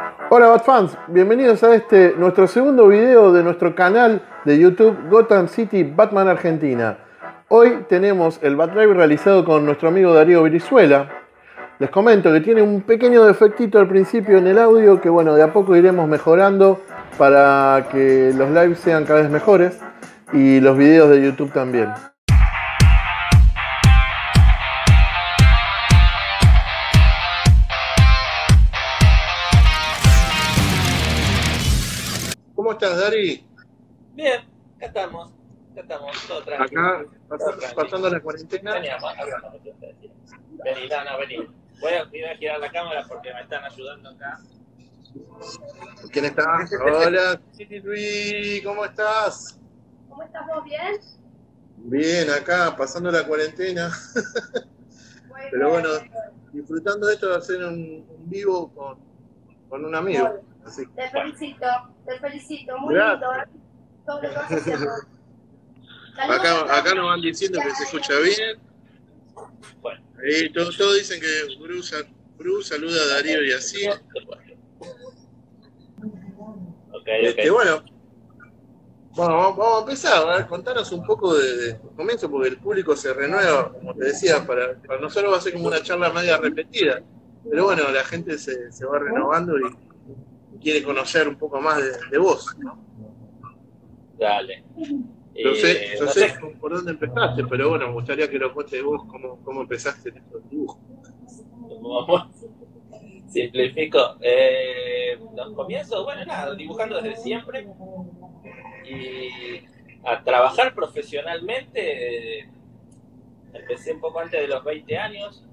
Hola Batfans, bienvenidos a nuestro segundo video de nuestro canal de YouTube Gotham City Batman Argentina. Hoy tenemos el Batlive realizado con nuestro amigo Darío Brizuela. Les comento que tiene un pequeño defectito al principio en el audio que bueno, de a poco iremos mejorando para que los lives sean cada vez mejores y los videos de YouTube también. ¿Cómo estás, Dari? Bien, acá estamos, todo tranquilo. Acá, pasando la cuarentena. Vení, vení, vení. Voy a girar la cámara porque me están ayudando acá. ¿Quién está? Hola, Luis, ¿cómo estás? ¿Cómo estás vos? ¿Bien? Bien, acá, pasando la cuarentena. Pero bueno, disfrutando de esto de hacer un vivo con un amigo. Así. Te felicito, muy lindo. Todo lo que vas haciendo. Acá nos van diciendo que se escucha bien. Bueno. Ahí todos dicen que Bruce saluda a Darío y así. Okay. Bueno, vamos a empezar. A ver, contanos un poco de comienzo, porque el público se renueva, como te decía, para nosotros va a ser como una charla media repetida. Pero bueno, la gente se va renovando y quiere conocer un poco más de vos, ¿no? Dale. No sé por dónde empezaste, pero bueno, me gustaría que lo cuentes vos cómo empezaste en estos dibujos. Simplifico. Los comienzos, bueno, nada, dibujando desde siempre. Y a trabajar profesionalmente empecé un poco antes de los 20 años.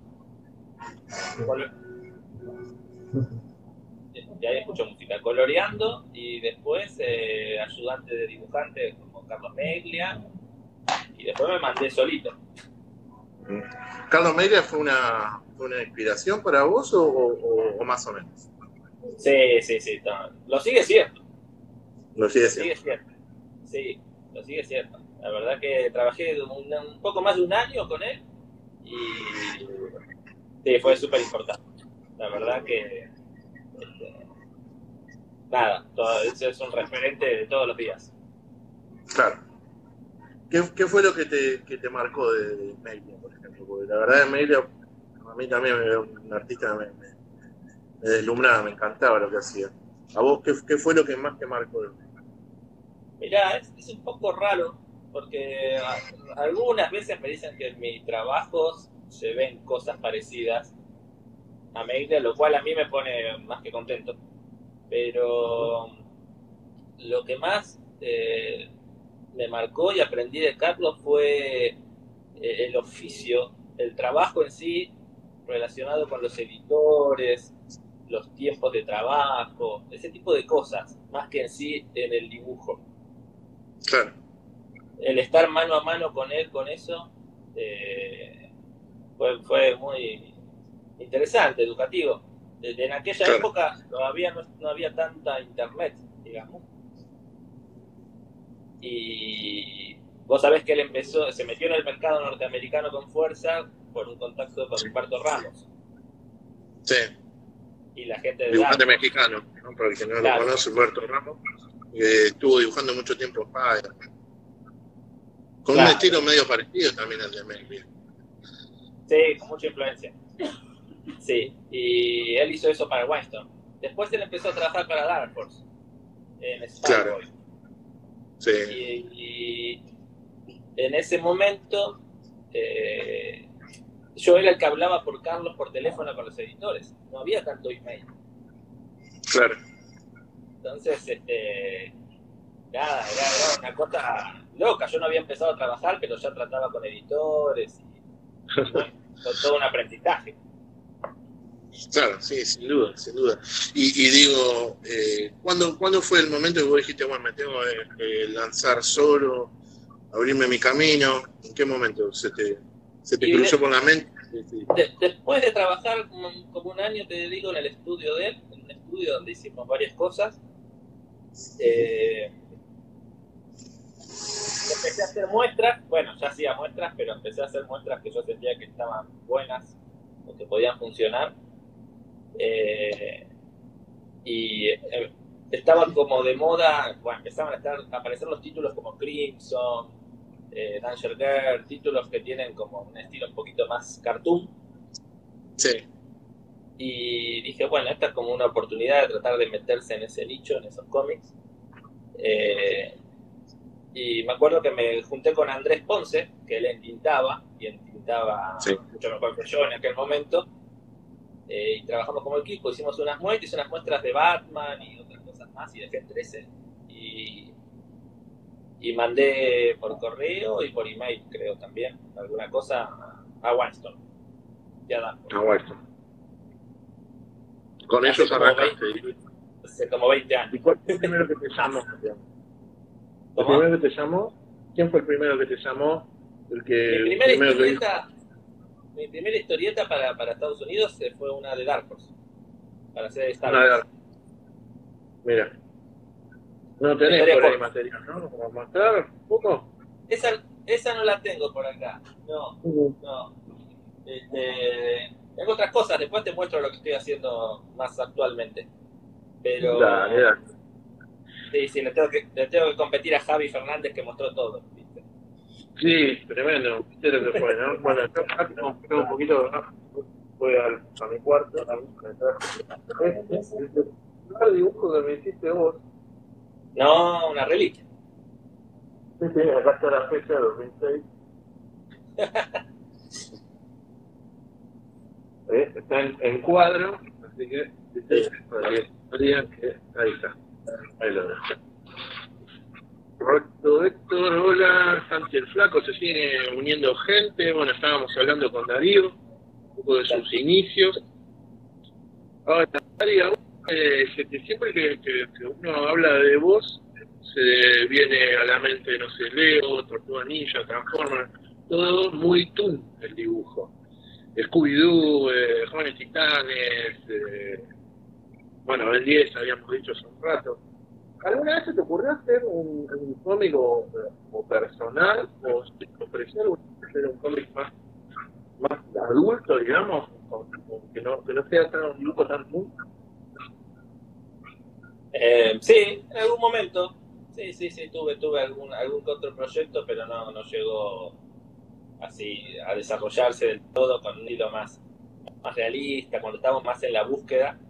Y ahí escucho música, coloreando, y después ayudante de dibujante como Carlos Meglia, y después me mandé solito. ¿Carlos Meglia fue una inspiración para vos o más o menos? Sí, lo sigue siendo. Lo sigue siendo. Sí, lo sigue siendo. La verdad que trabajé un poco más de un año con él, y sí, fue súper importante. La verdad que nada, eso es un referente de todos los días. Claro. ¿Qué fue lo que te marcó de Meglia, por ejemplo? Porque la verdad de Meglia, a mí también un artista me deslumbraba, me encantaba lo que hacía. ¿A vos qué fue lo que más te marcó de Meglia? Mirá, es un poco raro, porque algunas veces me dicen que en mis trabajos se ven cosas parecidas a Meglia, lo cual a mí me pone más que contento. Pero lo que más me marcó y aprendí de Carlos fue el oficio, el trabajo en sí, relacionado con los editores, los tiempos de trabajo, ese tipo de cosas, más que en sí en el dibujo. Claro. El estar mano a mano con él, con eso, fue muy interesante, educativo. En aquella época todavía no había tanta internet, digamos. Y vos sabés que él se metió en el mercado norteamericano con fuerza por un contacto con Humberto Ramos. Sí. Y la gente de dibujante mexicano, ¿no? Para el que no lo conoce, Humberto Ramos, que estuvo dibujando mucho tiempo en Spider. Con un estilo medio parecido también al de Meglia. Sí, con mucha influencia. Sí, y él hizo eso para Winston. Después él empezó a trabajar para Dark Horse en Spyboy. Sí. Y en ese momento yo era el que hablaba por Carlos por teléfono con los editores. No había tanto email. Claro. Entonces, nada, era una cosa loca. Yo no había empezado a trabajar, pero ya trataba con editores y fue todo un aprendizaje. Claro, sí, sin duda. Y digo, ¿cuándo fue el momento que vos dijiste, bueno, me tengo que lanzar solo, abrirme mi camino? ¿En qué momento se te cruzó por la mente? Después de trabajar como un año, te digo, en el estudio de él, en un estudio donde hicimos varias cosas, empecé a hacer muestras, bueno, ya hacía muestras, pero empecé a hacer muestras que yo sentía que estaban buenas o que podían funcionar. y estaban como de moda, bueno, empezaban a aparecer los títulos como Crimson, Danger Girl, títulos que tienen como un estilo un poquito más cartoon. Sí. Y dije, bueno, esta es como una oportunidad de tratar de meterse en ese nicho, en esos cómics. Y me acuerdo que me junté con Andrés Ponce, que él entintaba, y entintaba mucho mejor que yo en aquel momento. Y trabajamos como equipo, hicimos unas muestras de Batman y otras cosas más, y de Gen 13. Y mandé por correo y por email, creo también, alguna cosa a Wildstorm. Ya da. A Wildstorm. Con ellos arrancaste. Hace como 20 años. ¿Y cuál fue el primero que te llamó? ¿El primero que te llamó? ¿Quién fue el primero que te llamó? Mi primera historieta para Estados Unidos fue una de Dark Horse. Para hacer Star Wars. Wars. Mira. No tenés por ahí material, ¿no? ¿Para mostrar un poco? Esa no la tengo por acá. No. Tengo otras cosas, después te muestro lo que estoy haciendo más actualmente. Pero. Dale. Sí, le tengo que competir a Javi Fernández que mostró todo, ¿viste? Sí, tremendo. ¿Viste lo que fue, no? Bueno, yo compré un poquito, ¿no? Voy a mi cuarto. El dibujo que me hiciste vos. No, una reliquia. Sí, acá está la fecha de 2006. Está en cuadro, así que ahí está. Ahí lo dejo. Correcto, Héctor, hola, Santi el Flaco, se sigue uniendo gente. Bueno, estábamos hablando con Darío, un poco de sus inicios. Ahora, Darío, siempre que uno habla de vos, se viene a la mente, no sé, Leo, Tortuga Ninja, Transformers, todo muy toon el dibujo. Scooby-Doo, Jóvenes Titanes, bueno, Ben 10 habíamos dicho hace un rato. ¿Alguna vez se te ocurrió hacer un cómic o personal o ofrecer un cómic más adulto, digamos, que no sea tan un dibujo tan muy? Sí, en algún momento. Sí, tuve algún otro proyecto, pero no llegó así a desarrollarse del todo con un hilo más realista, cuando estamos más en la búsqueda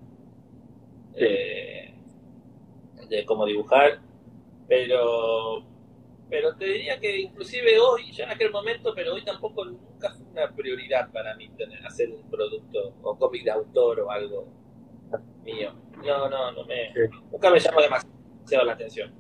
de cómo dibujar, pero te diría que inclusive hoy, ya en aquel momento, pero hoy tampoco nunca fue una prioridad para mí hacer un producto o cómic de autor o algo mío. Nunca me llamó demasiado la atención.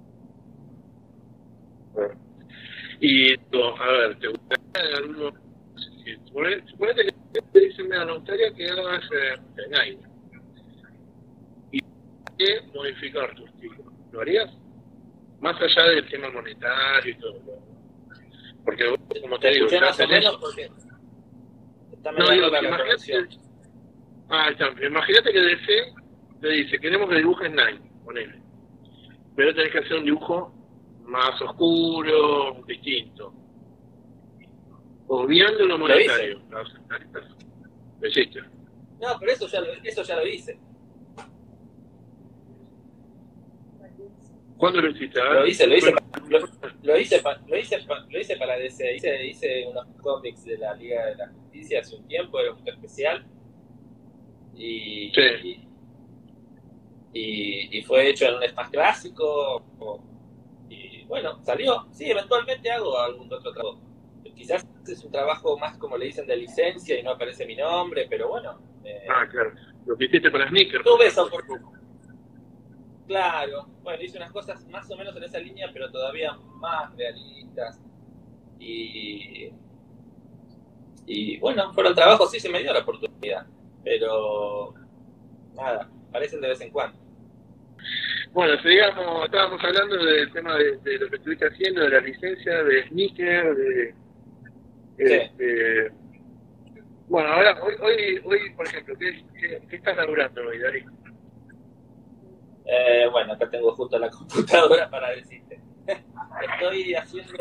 Y, a ver, ¿te gustaría alguno? Suponete que te dicen, me gustaría que hagas Nike y que modificar tu estilo. ¿Lo harías? Más allá del tema monetario y todo. Porque vos, como te digo, ya más tenés... o menos porque está medio la conexión. Imagínate que DC te dice, queremos que dibujes Nike, ponele. Pero tenés que hacer un dibujo más oscuro, distinto. Obviando lo monetario. Lo hiciste. No, pero eso ya lo hice. ¿Cuándo lo hiciste? Lo hice para DC. Hice unos cómics de la Liga de la Justicia hace un tiempo, era un especial. Y fue hecho en un Smash clásico. Y bueno, salió. Sí, eventualmente hago algún otro trabajo. Quizás es un trabajo más, como le dicen, de licencia y no aparece mi nombre, pero bueno. Claro. Lo que hiciste para Sneaker. Tuve esa oportunidad. Claro. Bueno, hice unas cosas más o menos en esa línea, pero todavía más realistas. Y bueno, fueron trabajos, sí se me dio la oportunidad. Pero nada, aparecen de vez en cuando. Bueno, estábamos hablando del tema de lo que estuviste haciendo, de la licencia, de Sneaker, bueno, ahora, hoy, por ejemplo, ¿qué estás laburando hoy, Darío? Bueno, acá tengo justo la computadora para decirte. Estoy haciendo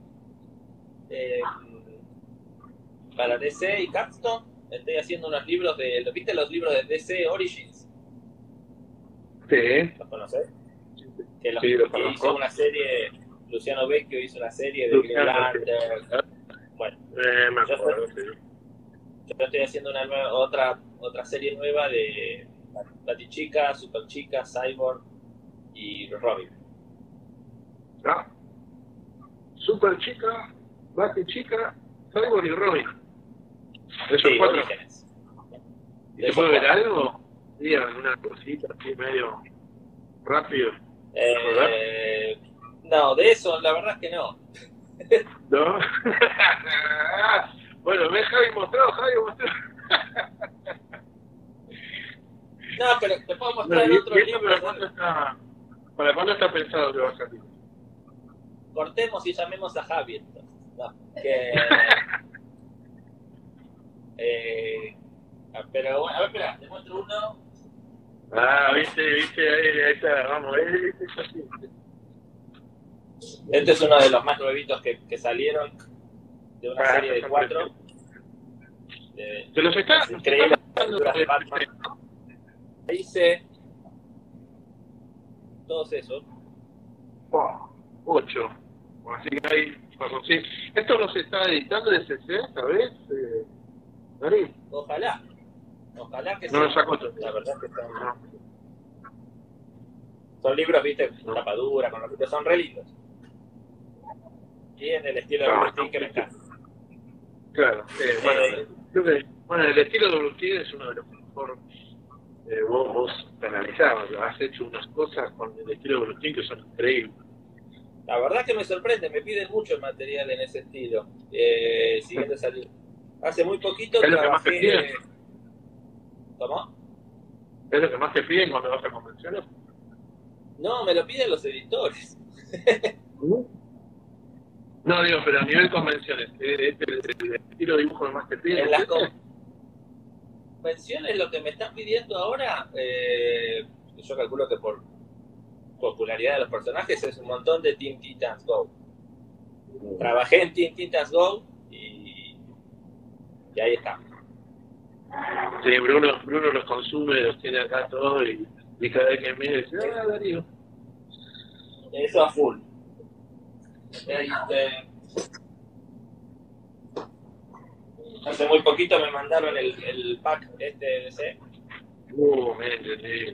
para DC y Capstone, estoy haciendo unos libros ¿viste los libros de DC Origins? Sí. ¿Los conocés? Que, Sí, lo que conozco. hizo una serie, Luciano Vecchio hizo una serie de Green Luciano, Lantern. Bueno, me yo acuerdo, sí. estoy haciendo otra serie nueva de Batichica, Superchica, Cyborg y Robin. Ah, Super Chica, Bati Chica, Cyborg y Robin. Esos Sí, 4. Orígenes. ¿Y se puede ver algo? Sí, una cosita así medio rápido. No, de eso la verdad es que no. ¿No? Bueno, ve Javi mostró. No, pero te puedo No, mostrar ¿y otro esto libro. para cuándo está pensado que va a salir? Cortemos y llamemos a Javi. Entonces. No, que... pero bueno, a ver, espera, te muestro uno. Ah, viste, ahí está, vamos, viste, es así. Este es uno de los más nuevitos que salieron de una serie de 4. Se los está increíbles aventuras de Batman. Hice todos esos. 8. Así que ahí, sí. ¿Esto los está editando de CC, sabes? Darío. Ojalá que No lo sí. sacó todo. La verdad es que son libros, viste, tapa dura, con los libros son re lindos. Y en el estilo de Agustín que me encanta. Claro, creo que el estilo de Agustín es uno de los mejor. Vos te analizabas, has hecho unas cosas con el estilo de Agustín que son increíbles. La verdad que me sorprende, me piden mucho el material en ese estilo. Siguiente salir. Hace muy poquito ¿Es lo que más te piden? ¿Cómo? ¿Es lo que más te piden cuando vas a convenciones? No, me lo piden los editores. No, digo, pero a nivel convenciones, ¿es el estilo de dibujo que más te piden? En las convenciones lo que me están pidiendo ahora, yo calculo que por popularidad de los personajes, es un montón de Teen Titans Go. Trabajé en Teen Titans Go y ahí está. Sí, Bruno los consume, los tiene acá todos y cada vez que me dice, Darío. Eso a full. Hace muy poquito me mandaron el pack este de DC. Me entendí.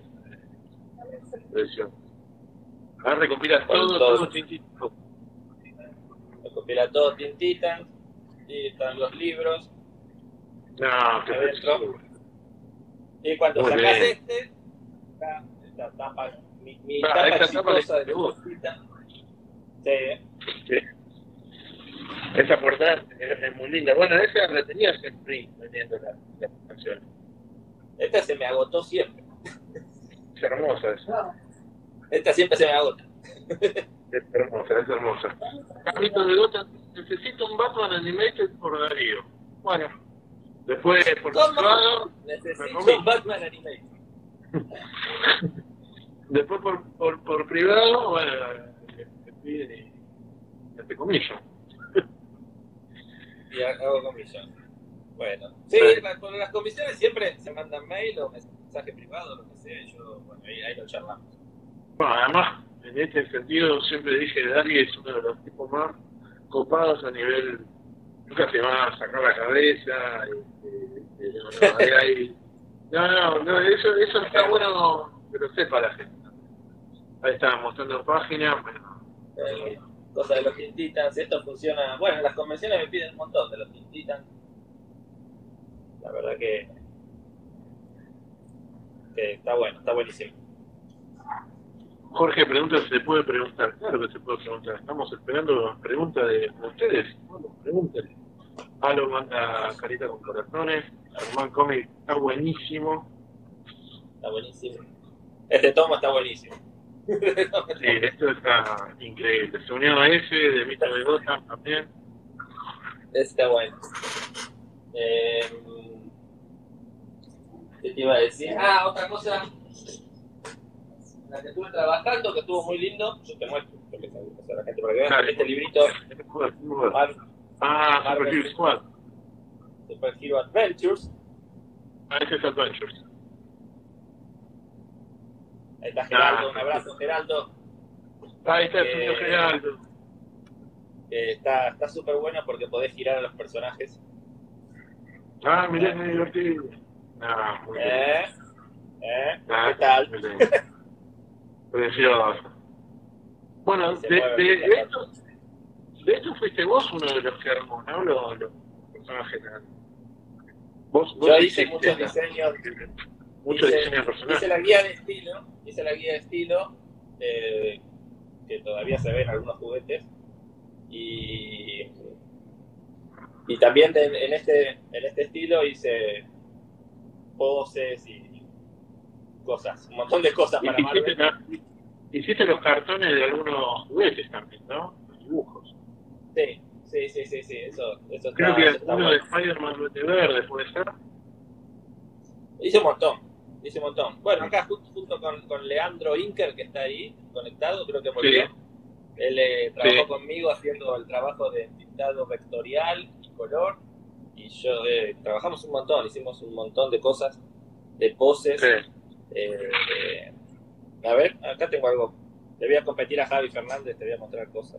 Ahora recopila todo Teen Titans. Recopila todo Teen Titans y están los libros. No, qué adentro. Y cuando muy sacas bien. esta tapa, mi esta tapa tapa exitosa de te gusta. Titans. Sí. Esa portada es muy linda. Bueno, esa la tenías en print vendiendo la canción. Esta se me agotó siempre. Es hermosa esa. Esta siempre se me agota. Es hermosa. Carlitos de Gota, necesito un Batman Animated por Darío. Bueno, después por privado. Necesito un Batman Animated. Después por privado, bueno, te piden y te comillo. Y hago comisión. Bueno, sí, con las comisiones siempre se mandan mail o mensaje privado, lo que sea. Bueno, ahí lo charlamos. Bueno, además, en este sentido, siempre dije que Darío es uno de los tipos más copados a nivel. Nunca se va a sacar la cabeza. No, eso está bueno que lo sepa la gente. Ahí estaba mostrando páginas. Cosa de los Teen Titans, esto funciona. Bueno, las convenciones me piden un montón de los Teen Titans. La verdad que está bueno, está buenísimo. Jorge pregunta si se puede preguntar. Claro que se puede preguntar. Estamos esperando las preguntas de ustedes. Bueno, pregúntenle. Halo manda carita con corazones. Armán Comic está buenísimo. Está buenísimo. Este tomo está buenísimo. Sí, esto está increíble. Se unió a ese de Mito de Gotham también. Está bueno. ¿Qué te iba a decir? Otra cosa. La que estuve trabajando, que estuvo muy lindo. Yo te muestro, yo que sabía hacer la gente para que vean. Dale. Este librito. Super Hero Squad. Super Hero Adventures. Ese es Adventures. Ahí está Geraldo, un abrazo, Geraldo. Ahí está el señor Geraldo. Está súper bueno porque podés girar a los personajes. Ah, mirá, es muy divertido. Ah, muy bien. ¿Qué tal? Precioso. Bueno, de esto fuiste vos uno de los que armó, ¿no? Los personajes. Vos Yo hice hiciste muchos diseños. Muchos diseños de personajes. Hice la guía de estilo, que todavía se ven algunos juguetes. Y también en este estilo hice poses y cosas, un montón de cosas para Marvel. Hiciste los cartones de algunos juguetes también, ¿no? Los dibujos. Sí, eso creo que está uno bueno. de Spider-Man de verde, ¿puede ser? Hice un montón. Bueno, acá junto con Leandro Inker, que está ahí conectado, creo que volvió. Sí. Él trabajó conmigo haciendo el trabajo de tintado vectorial y color. Y yo trabajamos un montón, hicimos un montón de cosas, de poses. Sí. A ver, acá tengo algo. Le voy a competir a Javi Fernández, te voy a mostrar cosas.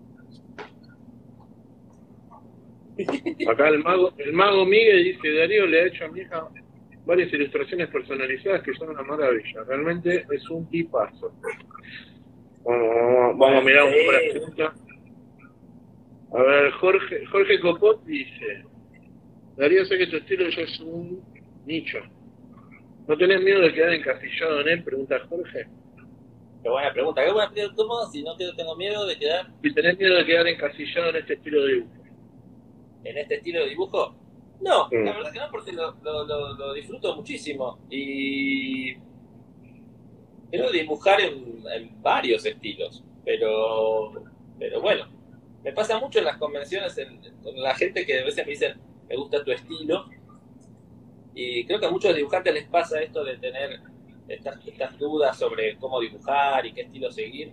Acá el mago Miguel dice: Darío le ha hecho a mi hija varias ilustraciones personalizadas que son una maravilla. Realmente es un tipazo. Vamos a mirar un poco la pregunta. A ver, Jorge Copot dice: Darío, sé que tu estilo ya es un nicho. ¿No tenés miedo de quedar encasillado en él? Pregunta Jorge. Qué buena pregunta. ¿Cómo? Si no tengo miedo de quedar... ¿Y tenés miedo de quedar encasillado en este estilo de dibujo? ¿En este estilo de dibujo? No, la verdad que no, porque lo disfruto muchísimo. Y quiero dibujar en varios estilos. Pero bueno, me pasa mucho en las convenciones con la gente que a veces me dicen: me gusta tu estilo. Y creo que a muchos dibujantes les pasa esto de tener estas dudas sobre cómo dibujar y qué estilo seguir.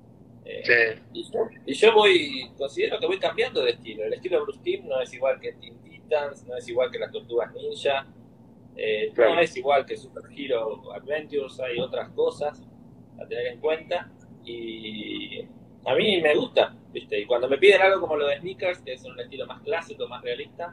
Y yo considero que voy cambiando de estilo. El estilo Bruce Timm no es igual que Teen Titans, no es igual que las Tortugas Ninja, no es igual que Super Hero Adventures, hay otras cosas a tener en cuenta. Y a mí me gusta, ¿viste? Y cuando me piden algo como lo de Sneakers, que es un estilo más clásico, más realista,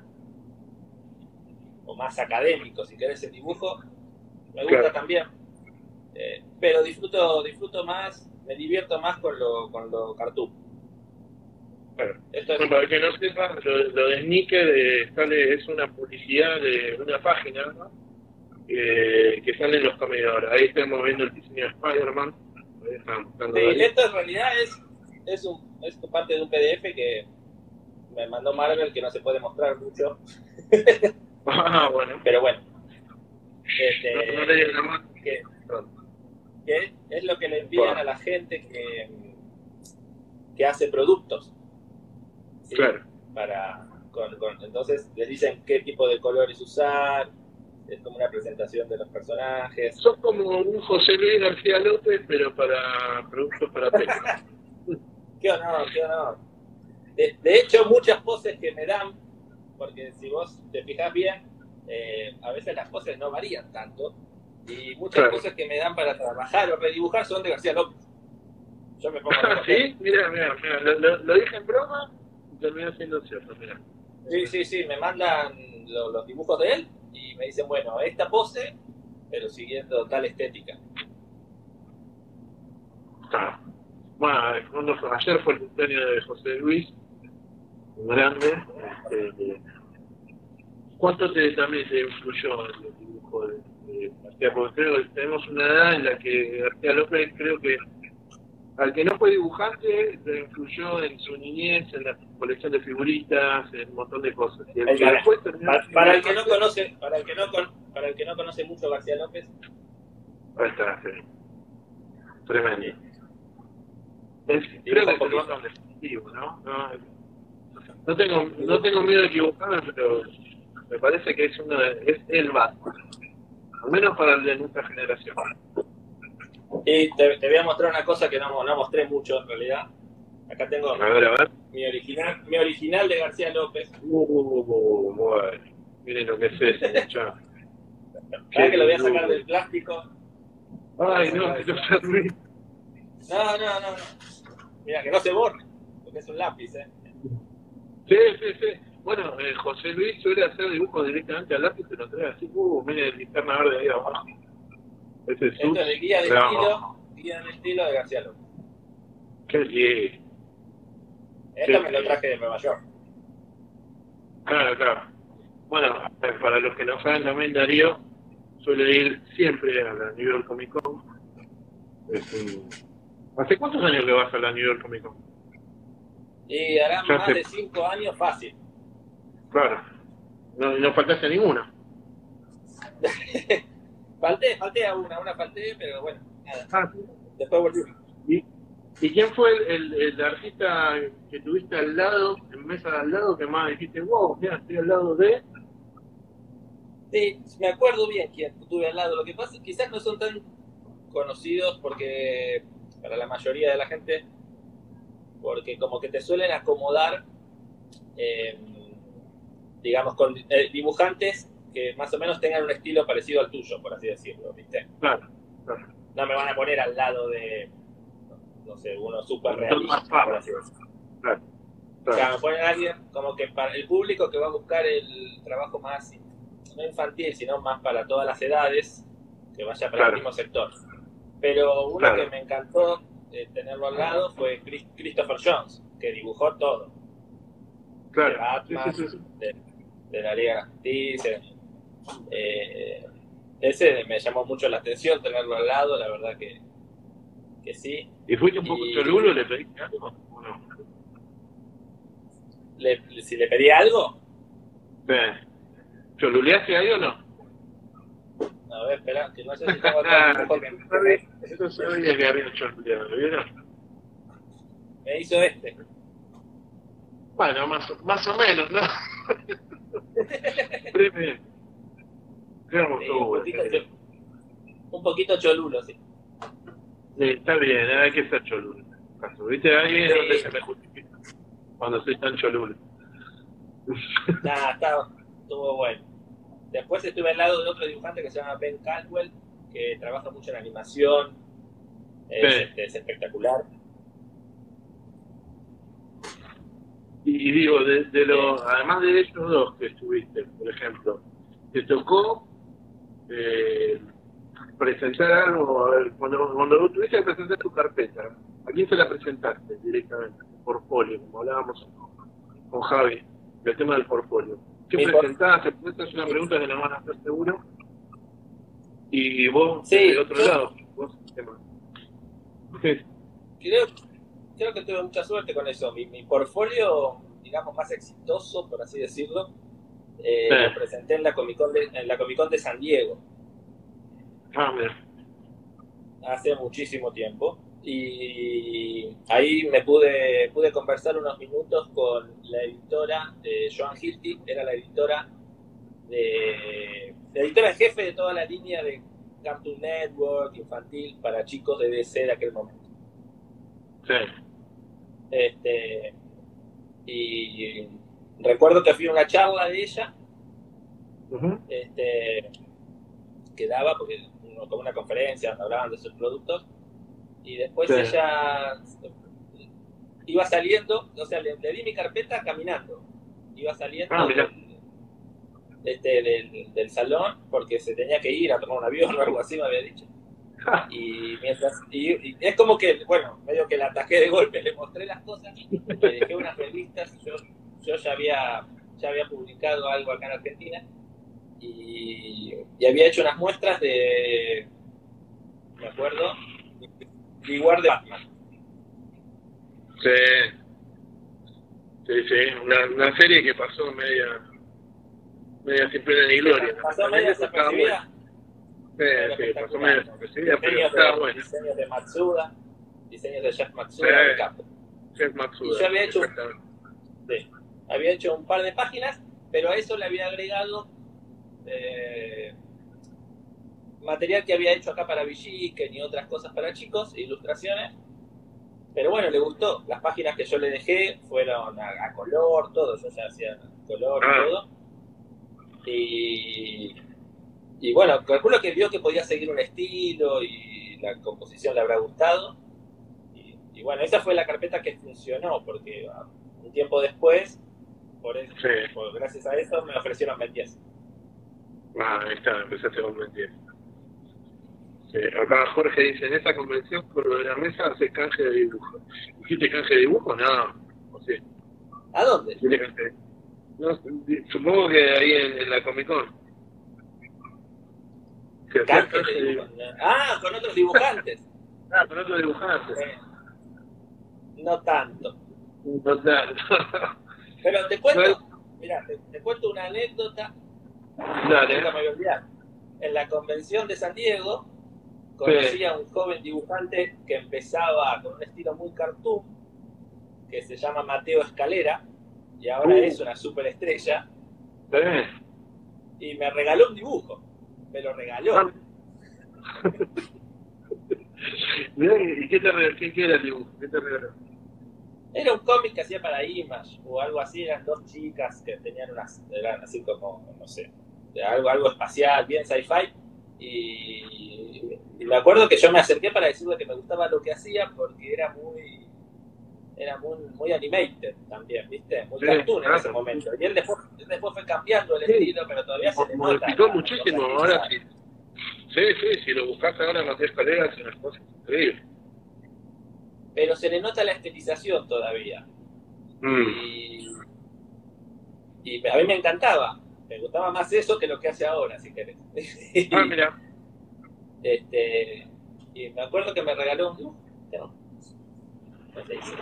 o más académico, si querés, el dibujo, me gusta también. Pero disfruto más, me divierto más con lo cartoon. Claro. Para el que no sepa, lo de Sneaker es una publicidad de una página, ¿no? Que sale en los comedores. Ahí estamos viendo el diseño de Spider-Man. Esto en realidad es parte de un PDF que me mandó Marvel, que no se puede mostrar mucho. Bueno. Pero bueno. No le digas nada más. Que es lo que le envían a la gente que hace productos. ¿Sí? Claro. Entonces les dicen qué tipo de colores usar, es como una presentación de los personajes. Sos como un José Luis García López, pero para productos para pelos. Qué honor. De hecho, muchas poses que me dan, porque si vos te fijás bien, a veces las poses no varían tanto, y muchas cosas que me dan para trabajar o redibujar son de García López. Yo me pongo ¿Sí? Mira, lo dije en broma y terminó siendo cierto, mira. Sí, me mandan los dibujos de él y me dicen: bueno, esta pose, pero siguiendo tal estética. Bueno, ayer fue el cumpleaños de José Luis, un grande. ¿Cuánto también te influyó en el dibujo de García? Porque creo que tenemos una edad en la que García López, creo que al que no fue dibujante, le influyó en su niñez, en la colección de figuritas, en un montón de cosas. Y para el que no conoce mucho García López, ahí está, sí. Tremendo. Creo que es el orden definitivo, ¿no? No tengo miedo de equivocarme, pero me parece que es el Batman. Al menos para el de nuestra generación. Y te voy a mostrar una cosa que no mostré mucho en realidad. Acá tengo a ver. Mi original de García López. Bueno. Miren lo que es ese, muchacho. Ahora que lo voy a sacar del plástico. Ay, no, que no se ríe. No. Mira, que no se borre, porque es un lápiz, Sí. Bueno, José Luis suele hacer dibujos directamente al lápiz, pero trae así, mire el linterna verde ahí abajo. Ese es Esto es el guía de estilo de García López. Qué bien. Esto me lo traje de Nueva York. Claro. Bueno, para los que no saben también, Darío suele ir siempre a la New York Comic Con. ¿Hace cuántos años que vas a la New York Comic Con? Y harán más de 5 años fácil. Claro. No faltaste ninguna. falté a una falté, pero bueno, nada. Sí. Después volví. ¿Y quién fue el artista que tuviste al lado, en mesa de al lado, que más dijiste, wow, mira, estoy al lado de... Sí, me acuerdo bien quién tuve al lado. Lo que pasa es que quizás no son tan conocidos porque para la mayoría de la gente, porque como que te suelen acomodar, digamos, con dibujantes que más o menos tengan un estilo parecido al tuyo, por así decirlo, ¿viste? Claro. No me van a poner al lado de, no sé, uno súper realista, por así decirlo. Claro. O sea, me ponen a alguien como que para el público que va a buscar el trabajo más, no infantil, sino más para todas las edades, que vaya para el mismo sector. Pero uno que me encantó tenerlo al lado fue Christopher Jones, que dibujó todo. Claro. De Batman, Sí. de la Liga de la Justicia. Ese me llamó mucho la atención tenerlo al lado, la verdad que sí. ¿Y fuiste un poco cholulo? ¿Le pediste algo o no? Si le pedí algo. ¿Choluleaste ahí o no? A ver, espera, que no sé si tengo acá un dibujo que Eso sabía que había choluleado, ¿lo vieron? me hizo este. Bueno, más o menos, ¿no? Primero. Sí, un poquito cholulo, sí. Sí, está bien, hay que ser cholulo. ¿Viste? Ahí es donde se me justifica. Cuando soy tan cholulo. Estuvo bueno. Después estuve al lado de otro dibujante que se llama Ben Caldwell, que trabaja mucho en animación. Es espectacular. Y digo, además de ellos dos que estuviste, por ejemplo, ¿te tocó presentar algo? A ver, cuando tuviste que presentar tu carpeta, ¿a quién se la presentaste directamente? Portfolio, como hablábamos con Javi, del tema del portfolio. ¿Qué presentás? Esta es una pregunta que nos van a hacer seguro. Y vos, del otro lado, vos, ¿qué más? Creo que tuve mucha suerte con eso. Mi portfolio, digamos, más exitoso, por así decirlo, lo presenté en la Comic Con de San Diego. Hace muchísimo tiempo. Y ahí me pude conversar unos minutos con la editora de Joan Hilty, era la editora en jefe de toda la línea de Cartoon Network, infantil, para chicos de DC de aquel momento. Sí. Y recuerdo que fui a una charla de ella, que daba, porque como una conferencia donde hablaban de sus productos, y después ella iba saliendo, o sea, le di mi carpeta caminando, iba saliendo del salón porque se tenía que ir a tomar un avión o algo así, me había dicho. Y es como que, bueno, medio que la ataqué de golpe, le mostré las cosas, le dejé unas revistas, yo ya había publicado algo acá en Argentina y había hecho unas muestras de, me acuerdo, igual de Batman. Sí, una serie que pasó media sin pena ni gloria. Pasó media desapercibida. Sí, pasó media desapercibida, pero estaba bueno. Diseños de Matsuda, diseños de Jeff Matsuda, de Capo. Jeff Matsuda. Y yo había hecho un par de páginas, pero a eso le había agregado material que había hecho acá para Villiquen y otras cosas para chicos, ilustraciones. Pero bueno, le gustó. Las páginas que yo le dejé fueron a color, todo. Yo ya hacía color y todo. Y bueno, calculo que vio que podía seguir un estilo y si la composición le habrá gustado. Y bueno, esa fue la carpeta que funcionó, porque un tiempo después, gracias a eso, me ofrecieron Ben 10. Ahí está, empezaste con Ben 10. Acá Jorge dice, en esta convención por lo de la mesa hace canje de dibujo. ¿Hiciste canje de dibujo? No, no sé. ¿A dónde? ¿Hiciste canje? No, supongo que ahí en la Comic Con. Canje de dibujo. Con otros dibujantes. Con otros dibujantes. No tanto. No tanto. Pero te cuento, mira, te cuento una anécdota. Dale. Nunca me voy a olvidar. En la convención de San Diego, conocí a un joven dibujante que empezaba con un estilo muy cartoon, que se llama Mateo Escalera, y ahora es una superestrella. Y me regaló un dibujo. Me lo regaló. ¿Y qué era el dibujo? ¿Qué te regaló? Era un cómic que hacía para Image o algo así. Eran dos chicas que tenían eran así como, no sé, algo espacial, bien sci-fi. Y me acuerdo que yo me acerqué para decirle que me gustaba lo que hacía porque era muy animated también, ¿viste? Muy cartoon en ese momento. Y él después fue cambiando el estilo, pero todavía se le nota. Modificó muchísimo, ahora sí. Sí, si lo buscas ahora en las escaleras, es una cosa increíble. Pero se le nota la estilización todavía. Y a mí me encantaba. Me gustaba más eso que lo que hace ahora, si querés. Mira. Y me acuerdo que me regaló un dibujo. No sé si.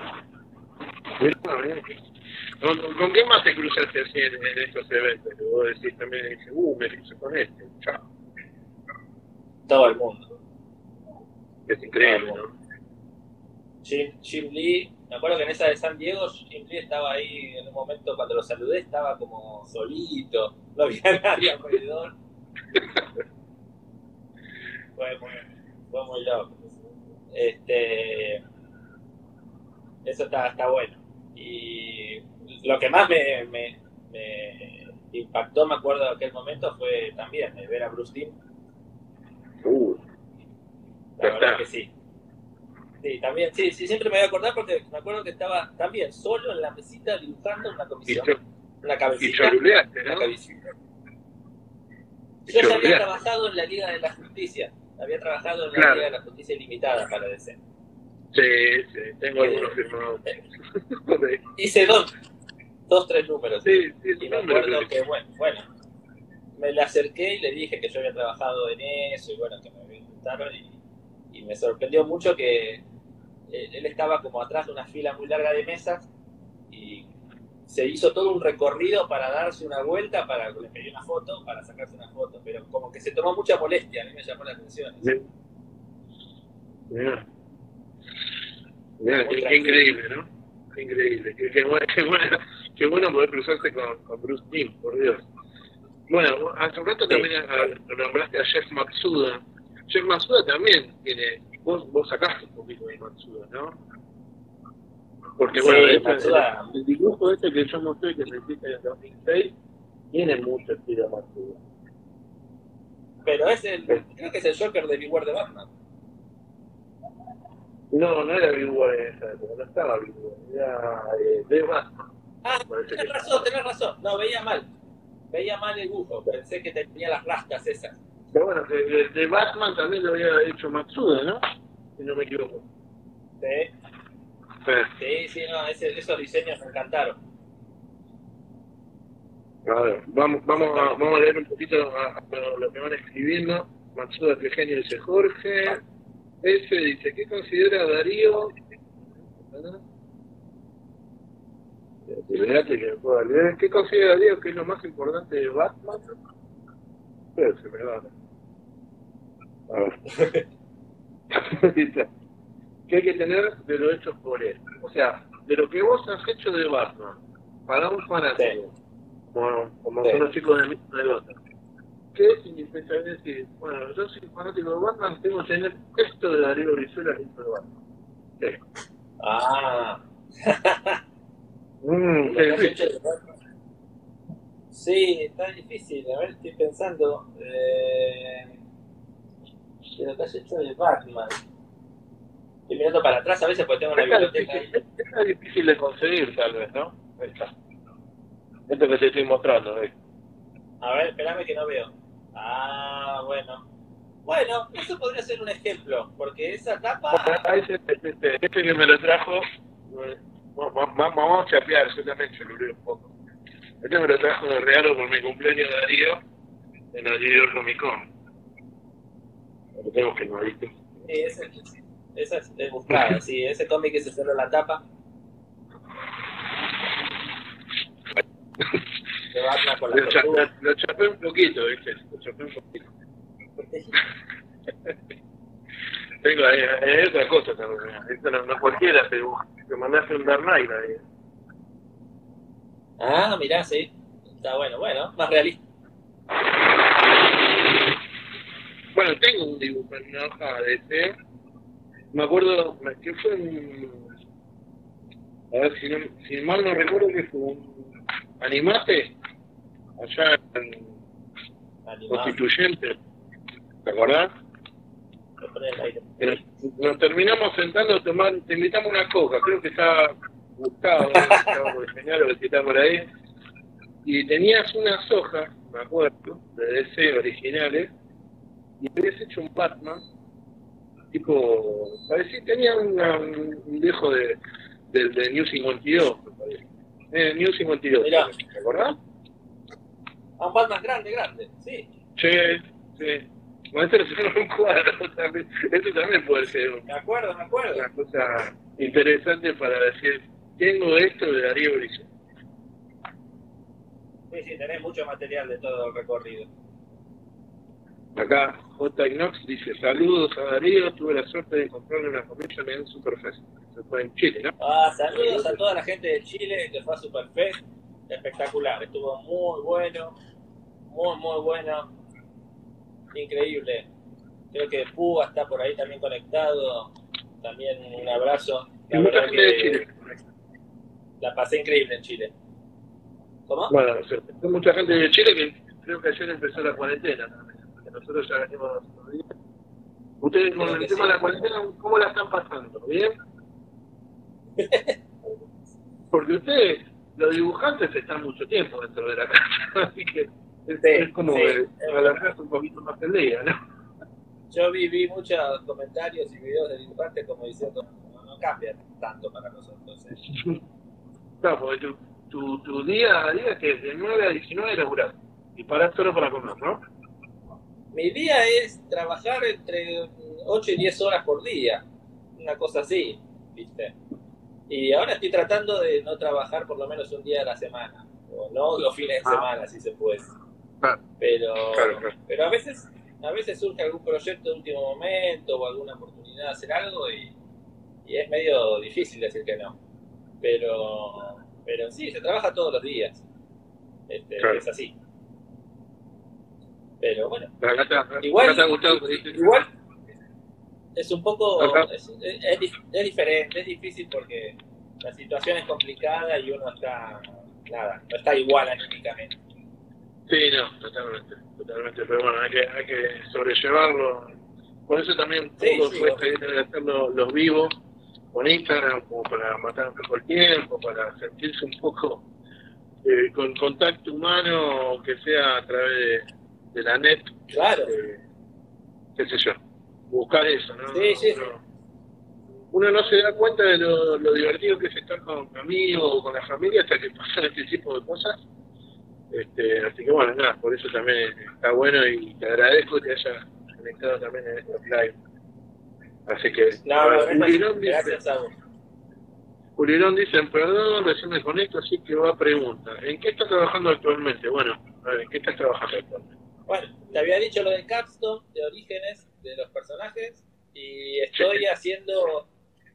¿Con qué más te cruzaste así en estos eventos? Que vos decís también, me crucé con este, chao. Todo el mundo. Es increíble, ¿no? Jim Lee, me acuerdo que en esa de San Diego, Jim Lee estaba ahí en un momento cuando lo saludé, estaba como solito, no había nadie alrededor. Fue muy loco. Eso está bueno. Y lo que más me impactó, me acuerdo de aquel momento, fue también ver a Bruce Timm. La verdad que sí. Sí, también, sí, siempre me voy a acordar porque me acuerdo que estaba también solo en la mesita dibujando una comisión, una cabecita. Y choluleaste, ¿no? Yo ya había trabajado en la Liga de la Justicia, había trabajado en la Liga de la Justicia Ilimitada para DC. Sí, tengo algunos firmados. Hice tres números. Sí, y me acuerdo que, bueno, me le acerqué y le dije que yo había trabajado en eso y bueno, que me había gustado y me sorprendió mucho que él estaba como atrás de una fila muy larga de mesas y se hizo todo un recorrido para darse una vuelta, le pedí una foto, para sacarse una foto, pero como que se tomó mucha molestia, a mí me llamó la atención. Mira, qué increíble, ¿no? Qué increíble, qué bueno poder cruzarse con Bruce Timm, por Dios. Bueno, hace un rato también nombraste a Jeff Matsuda. Jeff Matsuda también tiene, vos sacaste un poquito de Matsuda, ¿no? Porque sí, bueno, el dibujo este que yo mostré que me hiciste en el 2006 tiene mucho estilo Matsuda. Pero creo que es el Joker de Beware de Batman. No era Beware esa época, no estaba Beware, era de Batman. Tenés razón, no, veía mal el dibujo, pensé que tenía las rastas esas. Pero bueno, de Batman también lo había hecho Matsuda, ¿no? Si no me equivoco. Sí, no, esos diseños me encantaron. A ver, vamos a leer un poquito lo que van escribiendo. Matsuda, qué genio, dice Jorge. Ese dice, ¿qué considera Darío? Fíjate que me puedo leer. ¿Qué considera Darío que es lo más importante de Batman? Pero se me va. A ver. ¿Qué hay que tener de lo hecho por él? O sea, de lo que vos has hecho de Batman, para un fanático, como son los chicos de Gotham. ¿Qué es indispensable decir? Bueno, yo soy fanático de Batman, tengo que tener esto de Darío Brizuela dentro de Batman. Qué difícil. Sí, está difícil. A ver, estoy pensando. Pero ¿qué has hecho de Batman? Estoy mirando para atrás a veces porque tengo una Esta biblioteca ahí. es difícil de conseguir, tal vez, ¿no? Esta. Esto que te estoy mostrando, A ver, espérame que no veo. Ah, bueno. Bueno, eso podría ser un ejemplo, porque esa tapa... Este que me lo trajo, vamos a chapear, yo también se lo leo un poco. Este me lo trajo de regalo por mi cumpleaños de Darío en el New York Comic Con. Lo tengo que no, ¿viste? Sí, esa es buscada, sí, ese cómic que se cerró la tapa de Batman con la tortuga. Lo chapé un poquito, ¿viste? Lo chapé un poquito. Tengo hay otra cosa también. Esto no cualquiera te mandaste un Dark Knight ahí. Ah, mirá, sí. Está bueno, más realista. Bueno, tengo un dibujo en una hoja de DC. Me acuerdo que fue a ver si mal no recuerdo, que fue un animate allá en Constituyente. ¿Te acordás? Nos terminamos sentando a tomar, te invitamos una coca, creo que estaba Gustavo, estaba por enseñar o que está por ahí, y tenías unas hojas, me acuerdo, de DC originales, y habías hecho un Batman, tipo, parecía, tenía un viejo de New 52, me parece. New 52, mirá. ¿te acordás? Ah, un Batman grande, sí. Sí. Bueno, esto es un cuadro también. Esto también puede ser Me acuerdo. una cosa interesante para decir, tengo esto de Darío Brizuela. Sí, tenés mucho material de todo el recorrido. Acá J. Inox dice, saludos a Darío, tuve la suerte de comprarle una comida en el Superfest. Se fue en Chile, ¿no? Saludos a toda la gente de Chile que fue a Superfest. Espectacular, estuvo muy bueno. Increíble. Creo que Puga está por ahí también conectado. También un abrazo. La mucha verdad gente de Chile. La pasé increíble en Chile. ¿Cómo? Bueno, hay mucha gente de Chile que creo que ayer empezó la cuarentena también. Porque nosotros ya venimos los días. Ustedes con el tema de la cuarentena, ¿cómo la están pasando? ¿Bien? Porque ustedes, los dibujantes, están mucho tiempo dentro de la casa, así que es como alargarse un poquito más el día, ¿no? Yo vi muchos comentarios y videos de dibujantes como diciendo no cambia tanto para nosotros. Claro, porque tu día a día que es de 9 a 19 laburar y parás solo para comer, ¿no? Mi día es trabajar entre 8 y 10 horas por día, una cosa así, ¿viste? Y ahora estoy tratando de no trabajar por lo menos un día a la semana, o no los fines de semana, si se puede. Claro. Pero a veces surge algún proyecto de último momento o alguna oportunidad de hacer algo y es medio difícil decir que no. Pero sí, se trabaja todos los días. Es así. Pero bueno. Igual es un poco... Es diferente, es difícil porque la situación es complicada y uno no está igual anímicamente. Sí, no, totalmente, pero bueno, hay que sobrellevarlo. Por eso también fue hacer los vivos con Instagram, como para matar un poco el tiempo, para sentirse un poco con contacto humano, aunque sea a través de la net. Claro. Qué sé yo, buscar eso, ¿no? Sí. Uno no se da cuenta de lo divertido que es estar con amigos o con la familia hasta que pasan este tipo de cosas. Así que bueno, nada, por eso también está bueno y te agradezco que te hayas conectado también en estos live. Así que gracias a vos. Julirón dice, perdón, recién me conecto, así que va a pregunta. ¿En qué estás trabajando actualmente? Bueno, a ver, ¿en qué estás trabajando actualmente? Bueno, te había dicho lo de Capstone, de orígenes de los personajes, y estoy haciendo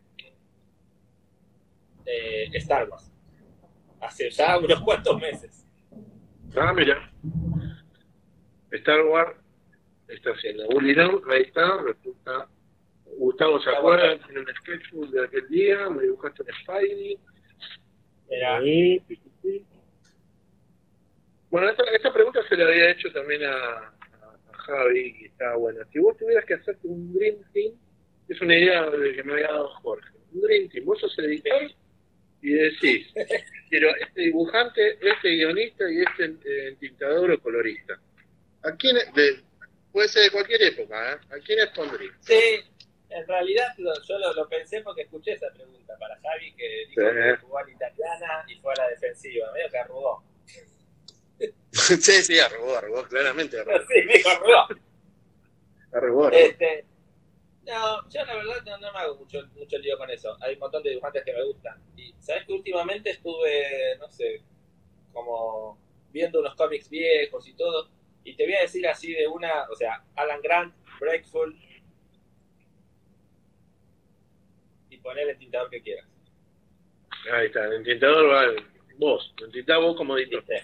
Star Wars. Hace ya unos cuantos meses. Ah, mira. Star Wars está haciendo. Julirón, ahí está, resulta. Gustavo se acuerda, tiene un sketchbook de aquel día, me dibujaste un Spidey. Bueno, esta pregunta se la había hecho también a Javi y estaba buena. Si vos tuvieras que hacerte un Dream Team, es una idea que me había dado Jorge. Un Dream Team, vos sos el editor y decís, quiero este dibujante, este guionista y este entintador o colorista. ¿A quién? Puede ser de cualquier época, ¿eh? ¿A quiénes pondrías? Sí, en realidad yo lo pensé porque escuché esa pregunta para Javi, que dijo que jugó a la italiana y fue a la defensiva, medio que arrugó. Sí, arrugó, claramente arrugó. Sí, dijo arrugó. Arrugó. No, yo la verdad no me hago mucho lío con eso. Hay un montón de dibujantes que me gustan. Y sabes que últimamente estuve, no sé, como viendo unos cómics viejos y todo. Y te voy a decir así de una, o sea, Alan Grant, Breakful, y poner el tintador que quieras. Ahí está, el entintador va vos, lo entintás vos como editor. ¿Viste?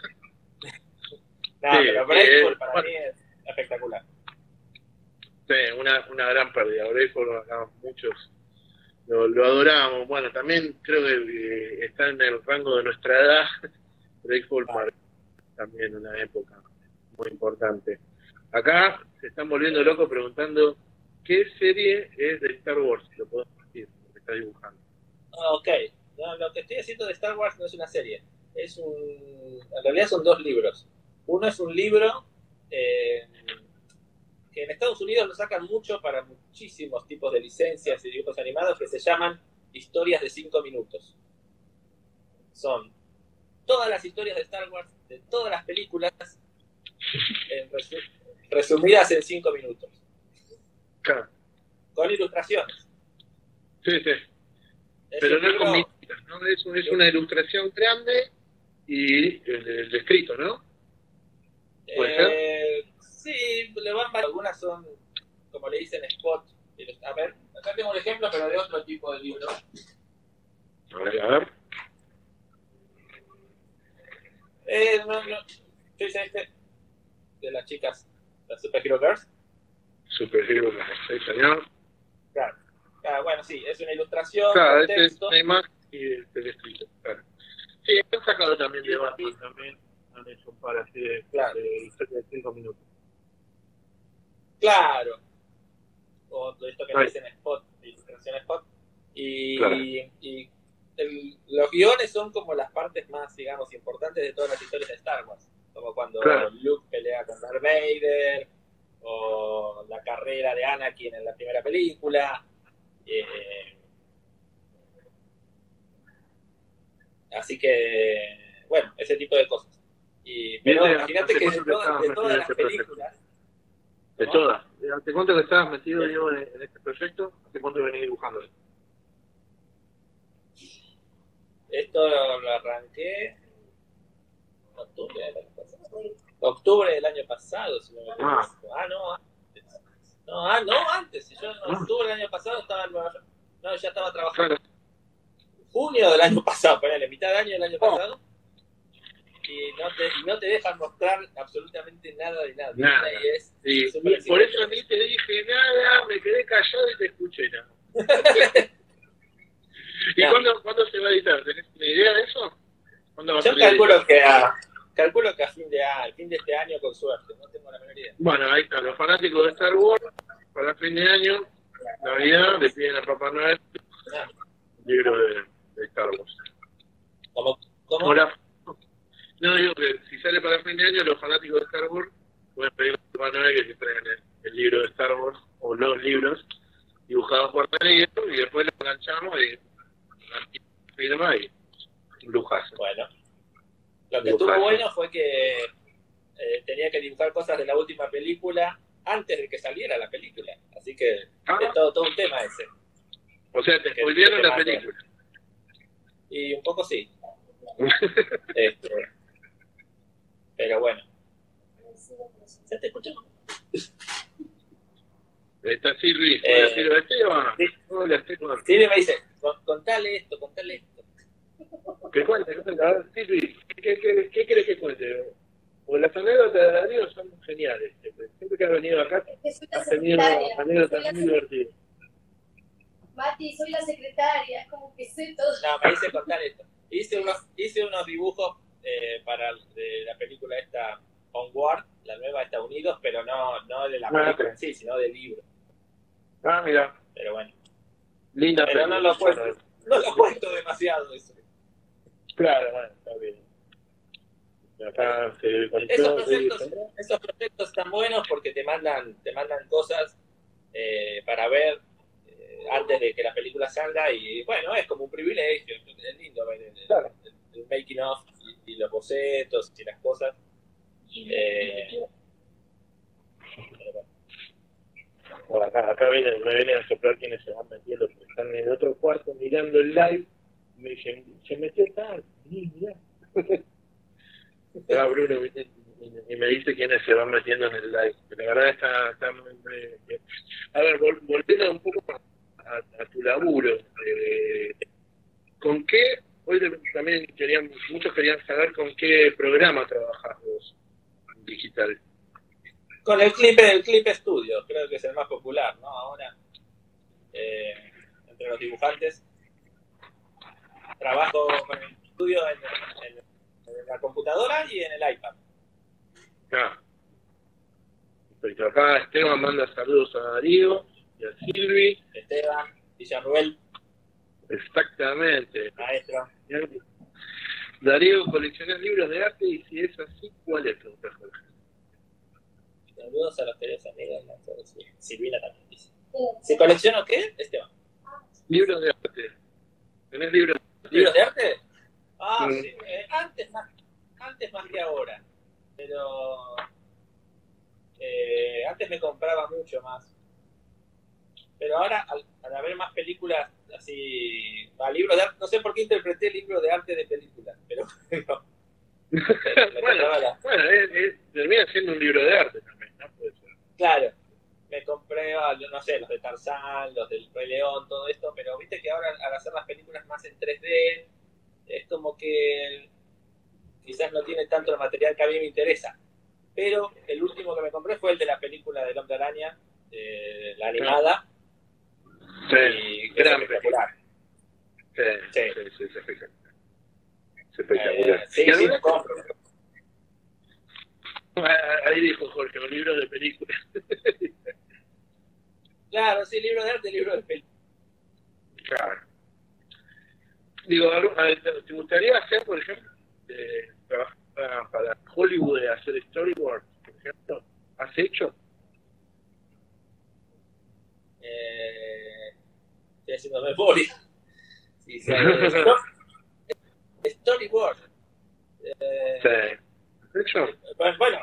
No, sí, pero Breakful para mí es espectacular. Sí, una gran pérdida. Breakful, muchos lo adoramos. Bueno, también creo que está en el rango de nuestra edad. Breakful también una época muy importante. Acá se están volviendo locos preguntando qué serie es de Star Wars, si lo podemos decir, lo que está dibujando. Ok, no, lo que estoy haciendo de Star Wars no es una serie, en realidad son 2 libros. Uno es un libro que en Estados Unidos lo sacan mucho para muchísimos tipos de licencias y dibujos animados, que se llaman historias de 5 minutos. Son todas las historias de Star Wars, de todas las películas, resumidas en 5 minutos. Claro. Con ilustraciones. Sí. Pero no es con minitas, ¿no? Es una ilustración grande y el escrito, ¿no? ¿Puede ser? Sí, le van varias. Algunas son, como le dicen, spot. A ver, acá tengo un ejemplo, pero de otro tipo de libro. A ver. ¿Qué dice este? De las chicas, las Superhero Girls. Superhero Girls, sí, señor. Claro. Bueno, sí, es una ilustración. Claro, este es una imagen y el escrito. Claro. Sí, han sacado también de Batman, también han hecho un par así de historia de 5 minutos. Claro. O esto que dicen spot, ilustración spot. Y los guiones son como las partes más, digamos, importantes de todas las historias de Star Wars. Como cuando Luke pelea con Darth Vader, o la carrera de Anakin en la primera película. Así que, bueno, ese tipo de cosas. Pero imagínate que de todas las películas... De todas. ¿Hace cuánto que estabas metido, Diego, en este proyecto? ¿Hace cuánto venís dibujando? Esto lo arranqué en octubre del año pasado, si no me equivoco. Antes. Yo en octubre del año pasado estaba en Nueva York. No, ya estaba trabajando. Claro. Junio del año pasado, ponele, mitad de año del año pasado. Y no te dejan mostrar absolutamente nada de nada. Por eso ni te dije nada, me quedé callado y te escuché nada. ¿Y cuándo se va a editar? ¿Tenés una idea de eso? Yo calculo que a fin de este año, con suerte, no tengo la menor idea. Bueno, ahí están, los fanáticos de Star Wars, para fin de año, Navidad, le piden a Papá Noel un libro de Star Wars. ¿Cómo? Hola. No, digo que si sale para fin de año, los fanáticos de Star Wars pueden pedir a Papá Noel que se traigan el libro de Star Wars, o los libros, dibujados por Darío, y después lo enganchamos y firma y un lujazo. Bueno, lo que estuvo bueno fue que tenía que dibujar cosas de la última película antes de que saliera la película, así que es todo un tema ese. O sea, te spoilearon la película. Y un poco sí. Pero bueno. ¿Ya te escuchó? Está Silvi. Hola, Esteban. Hola, Esteban. Silvi me dice, contale esto. ¿Qué cuente? A ver, Silvi, ¿qué querés que cuente? Porque las anécdotas de Darío son geniales. Siempre que has venido acá, has tenido anécdotas muy divertidas. Mati, soy la secretaria, es como que sé todo. No, me dice contar esto. Hice unos dibujos para de la película esta Onward, la nueva de Estados Unidos, pero no de la película en sí, sino del libro. Ah, mira. Pero bueno. Linda pero película. No lo cuento demasiado eso. Claro, bueno, está bien. Acá esos proyectos están buenos porque te mandan cosas para ver antes de que la película salga y bueno, es como un privilegio, es lindo ver el making of y los bocetos y las cosas. Bueno, acá me vienen a soplar quienes se van metiendo, porque están en el otro cuarto mirando el live y me dicen, se metió tarde, mirá. Bruno y me dice quiénes se van metiendo en el live. La verdad está muy bien. A ver, volviendo un poco a tu laburo. ¿Con qué? Hoy también muchos querían saber con qué programa trabajás vos en digital. Con el Clip Studio, creo que es el más popular, ¿no? Ahora, entre los dibujantes, trabajo con el estudio en la computadora y en el iPad. Perfecto. Acá Esteban manda saludos a Darío y a Silvi. Esteban, Villarruel. Exactamente. Maestro. Darío, ¿coleccionás libros de arte? Y si es así, ¿cuál es tu mejor? Saludos a los queridos amigos. Silvina también dice. ¿Se coleccionó qué, Esteban? Libros de arte. ¿Tenés libros de arte? ¿Libros de arte? Sí. Antes más que ahora. Pero antes me compraba mucho más. Pero ahora, al haber más películas así, libros de arte, no sé por qué interpreté libros de arte de películas, pero no. bueno, termina siendo un libro de arte también, ¿no? Puede ser. Claro, me compré, no sé, los de Tarzán, los del Rey León, todo esto, pero viste que ahora al hacer las películas más en 3D, es como que quizás no tiene tanto el material que a mí me interesa. Pero el último que me compré fue el de la película del Hombre Araña, la animada. Sí, y gran espectacular. Sí, es espectacular. Es espectacular. Sí, me compro. Ahí dijo Jorge, un libro de películas. Claro, sí, libro de arte, libro de películas. Claro. Digo, ¿te gustaría hacer, por ejemplo, trabajar para Hollywood, hacer storyboards, por ejemplo? ¿Has hecho? Estoy haciendo memoria. Sí, storyboard. Sí. ¿Has hecho? Bueno,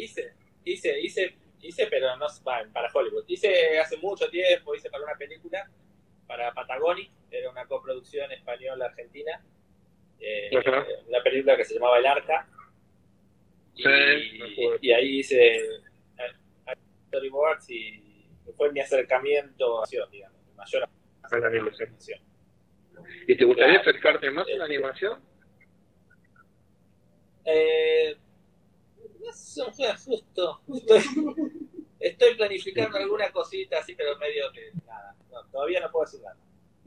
hice, pero no para Hollywood. Hice hace mucho tiempo, hice para una película, para Patagonic, era una coproducción española-argentina, una película que se llamaba El Arca, y ahí hice storyboards y fue mi acercamiento a la digamos, mayor a la animación. ¿Y te gustaría acercarte más a la animación? Eso fue justo. Estoy planificando alguna cosita así, pero medio que nada. No, todavía no puedo decir nada.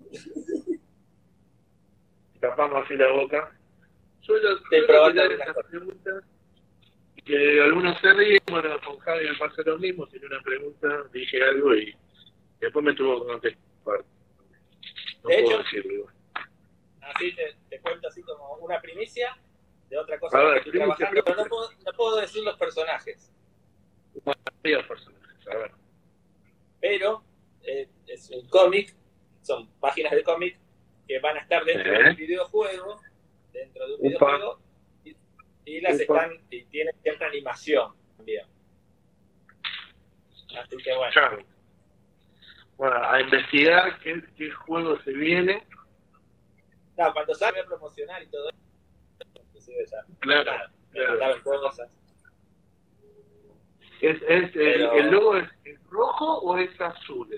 Tapamos así la boca. Suelo tirar estas preguntas que algunos se ríen. Bueno, con Javi me pasa lo mismo. Tiene una pregunta, dije algo y después me tuvo que contestar. No de puedo hecho, decirlo igual. Así te cuento así como una primicia de otra cosa que estoy trabajando, pero no puedo decir los personajes. Varios personajes, a ver. Pero es un cómic, son páginas de cómic que van a estar dentro de un videojuego, y las están y tienen cierta animación también. Así que bueno. Claro. Bueno, a investigar qué juego se viene. No, cuando salga a promocionar y todo eso, inclusive ya. Claro. Cosas. ¿El logo es rojo o es azul?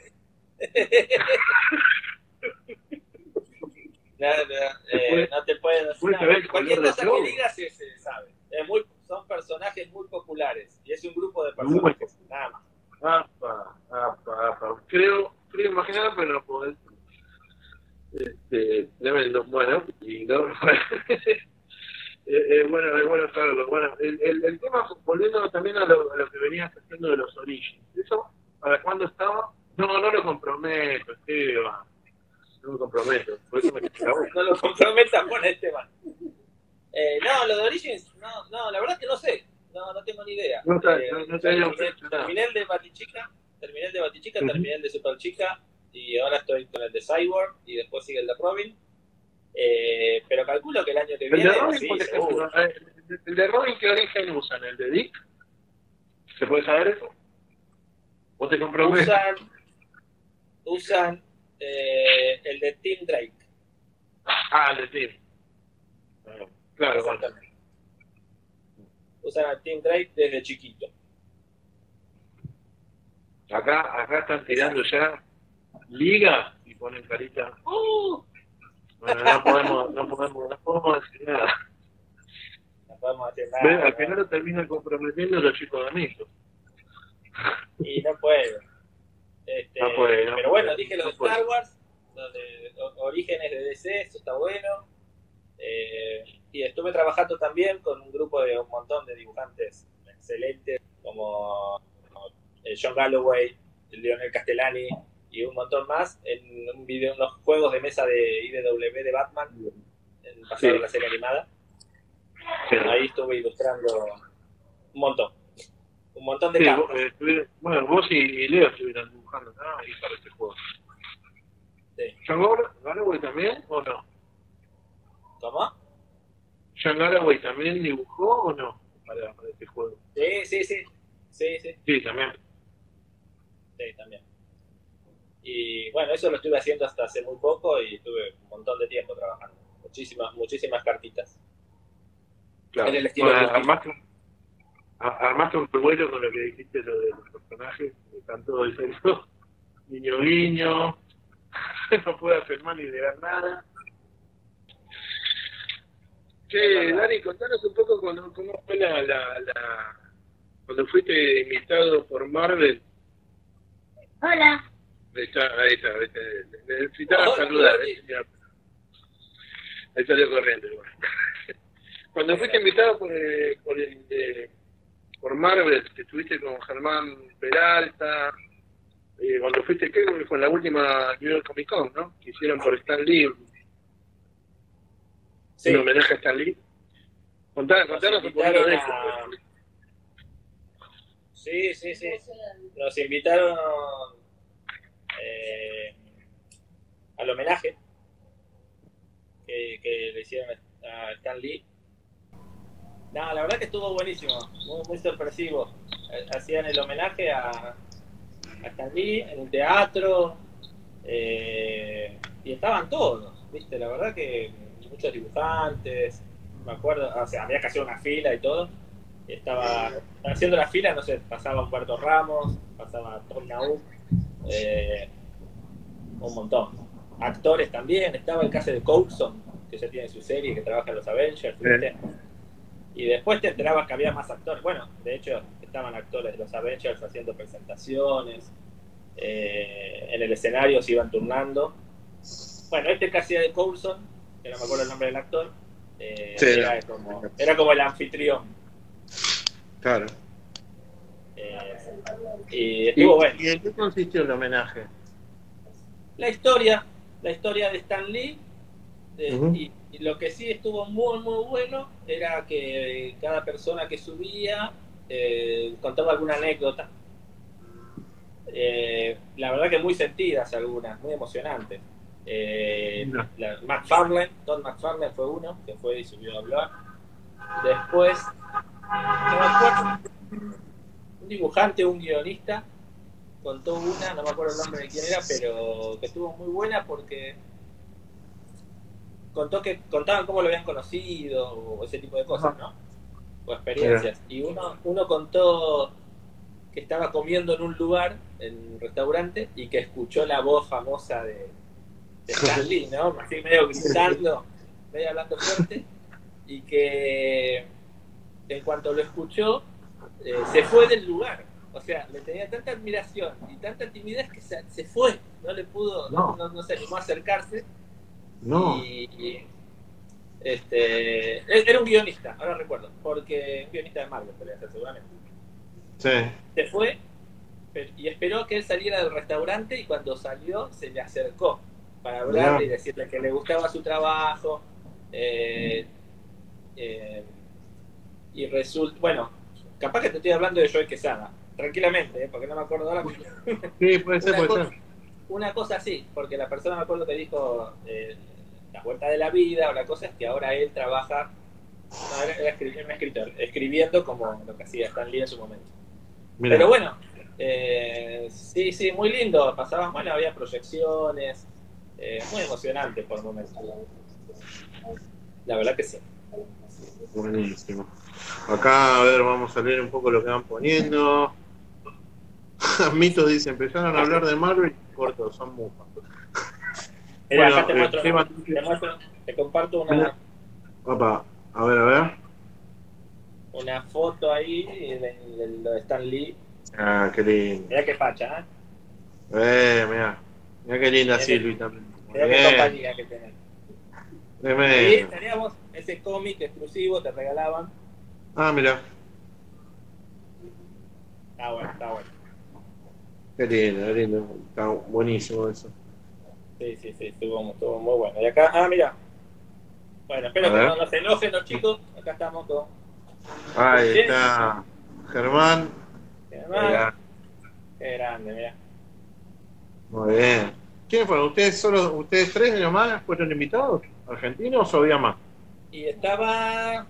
No te puedo decir. Cualquier cosa que digas se sabe. Son personajes muy populares y es un grupo de personajes, nada más. Creo imaginar, pero no puedo decir. Tremendo. Bueno, lindo. Es bueno saberlo. Bueno, el tema, volviendo también a lo que venías haciendo de los Origins, ¿eso para cuándo estaba? No lo comprometo, Esteban. No me comprometo, por eso me quedé la boca. No lo comprometas con el tema. No, lo de Origins, no, la verdad es que no sé. No tengo ni idea. Terminé el de Batichica, terminé el de Superchica y ahora estoy con el de Cyborg y después sigue el de Robin. Pero calculo que el año que viene. El de Robin, sí, por ejemplo, el de Robin, ¿qué origen usan? ¿El de Dick? ¿Se puede saber eso? ¿O te comprometes? Usan el de Team Drake. El de Team. Claro, bueno. Usan a Team Drake desde chiquito. Acá están tirando ya liga y ponen carita. Bueno, no podemos decir nada. No podemos decir nada. Al final lo terminan comprometiendo los chicos de Nito. Y no puedo. Pero bueno, dije lo de Star Wars, lo de Orígenes de DC, eso está bueno. Y estuve trabajando también con un grupo de un montón de dibujantes excelentes, como John Galloway, Lionel Castellani y un montón más, en unos juegos de mesa de IDW de Batman, en pasado de la serie animada. Sí. Ahí estuve ilustrando un montón de campos. Bueno, vos y Leo estuvieron dibujando, ¿no? Ahí para este juego. Sí. ¿John Galloway también o no? ¿Cómo? ¿John Galloway también dibujó o no para este juego? Sí, también. Sí, también. Y bueno, eso lo estuve haciendo hasta hace muy poco y tuve un montón de tiempo trabajando. Muchísimas cartitas. Claro. En el estilo armaste un revuelo con lo que dijiste, lo de los personajes. Están todos diciendo guiño, no puedo hacer mal ni leer nada. Che, Dani, contanos un poco cómo fue cuando fuiste invitado por Marvel. Hola. Ahí está. Necesitaba saludar. Ahí salió corriendo. Cuando fuiste invitado por Marvel, que estuviste con Germán Peralta, cuando fuiste, ¿qué fue? En la última New York Comic Con, ¿no? Que hicieron por Stan Lee. Sí. Un homenaje a Stan Lee. Contanos un poquito de eso. Sí. Nos invitaron al homenaje que le hicieron a Stan Lee. No, la verdad que estuvo buenísimo, muy sorpresivo. Hacían el homenaje a Stan Lee en un teatro y estaban todos, ¿viste? La verdad que muchos dibujantes, me acuerdo, o sea, había que hacer una fila y todo. Y estaba haciendo la fila, no sé, pasaba Humberto Ramos, pasaba Tom Nauk, un montón. Actores también, estaba el caso de Coulson, que ya tiene su serie, que trabaja en los Avengers, ¿viste? Y después te enterabas que había más actores. Bueno, de hecho, estaban actores de los Avengers haciendo presentaciones. En el escenario se iban turnando. Bueno, que hacía de Coulson, que no me acuerdo el nombre del actor, era como el anfitrión. Claro. Y estuvo bueno. ¿Y en qué consistió el homenaje? La historia de Stan Lee. Y lo que sí estuvo muy bueno era que cada persona que subía contaba alguna anécdota. La verdad que muy sentidas algunas, muy emocionantes. Todd McFarlane fue uno que fue y subió a hablar. Después, no me acuerdo, un dibujante, un guionista contó una, no me acuerdo el nombre de quién era, pero que estuvo muy buena porque contaban cómo lo habían conocido o ese tipo de cosas, ¿no? O experiencias. Y uno contó que estaba comiendo en un lugar, en un restaurante, y que escuchó la voz famosa de Stan Lee, ¿no? Así medio gritando, medio hablando fuerte, y que en cuanto lo escuchó, se fue del lugar. O sea, le tenía tanta admiración y tanta timidez que se fue, no le pudo, no se animó a acercarse. No. Era un guionista, ahora recuerdo, porque un guionista de Marvel, podría ser seguramente. Sí. Se fue y esperó que él saliera del restaurante y cuando salió se le acercó para hablarle y decirle que le gustaba su trabajo. Y resulta, bueno, capaz que te estoy hablando de Joey Quesada, tranquilamente, porque no me acuerdo ahora. Sí, puede ser, puede ser. Una cosa así, porque la persona me acuerdo que dijo la vuelta de la vida, o la cosa es que ahora él trabaja, no, era un escritor, escribiendo como lo que hacía Stan Lee en su momento. Mirá. Pero bueno, sí, muy lindo, pasaban, bueno, había proyecciones, muy emocionante por momentos. La verdad que sí. Buenísimo. Acá, a ver, vamos a leer un poco lo que van poniendo. Mitos dice, empezaron a hablar de Marvel y corto, son mufas. Mira, bueno, acá te comparto una... Opa, a ver. Una foto ahí de Stan Lee. Ah, qué lindo. Mirá qué facha, ¿eh? Mirá qué linda Silvi también. Mirá qué compañía que tenés. Y teníamos ese cómic exclusivo, te regalaban. Ah, mirá. Está bueno. Qué lindo. Está buenísimo eso. Sí, estuvo muy bueno. Y acá, mira. Bueno, espero que no se enojen los chicos. Acá estamos con... Ahí está Germán. Qué grande, mira. Muy bien. ¿Quiénes fueron? ¿Ustedes tres nomás fueron invitados? ¿Argentinos o había más? Y estaba...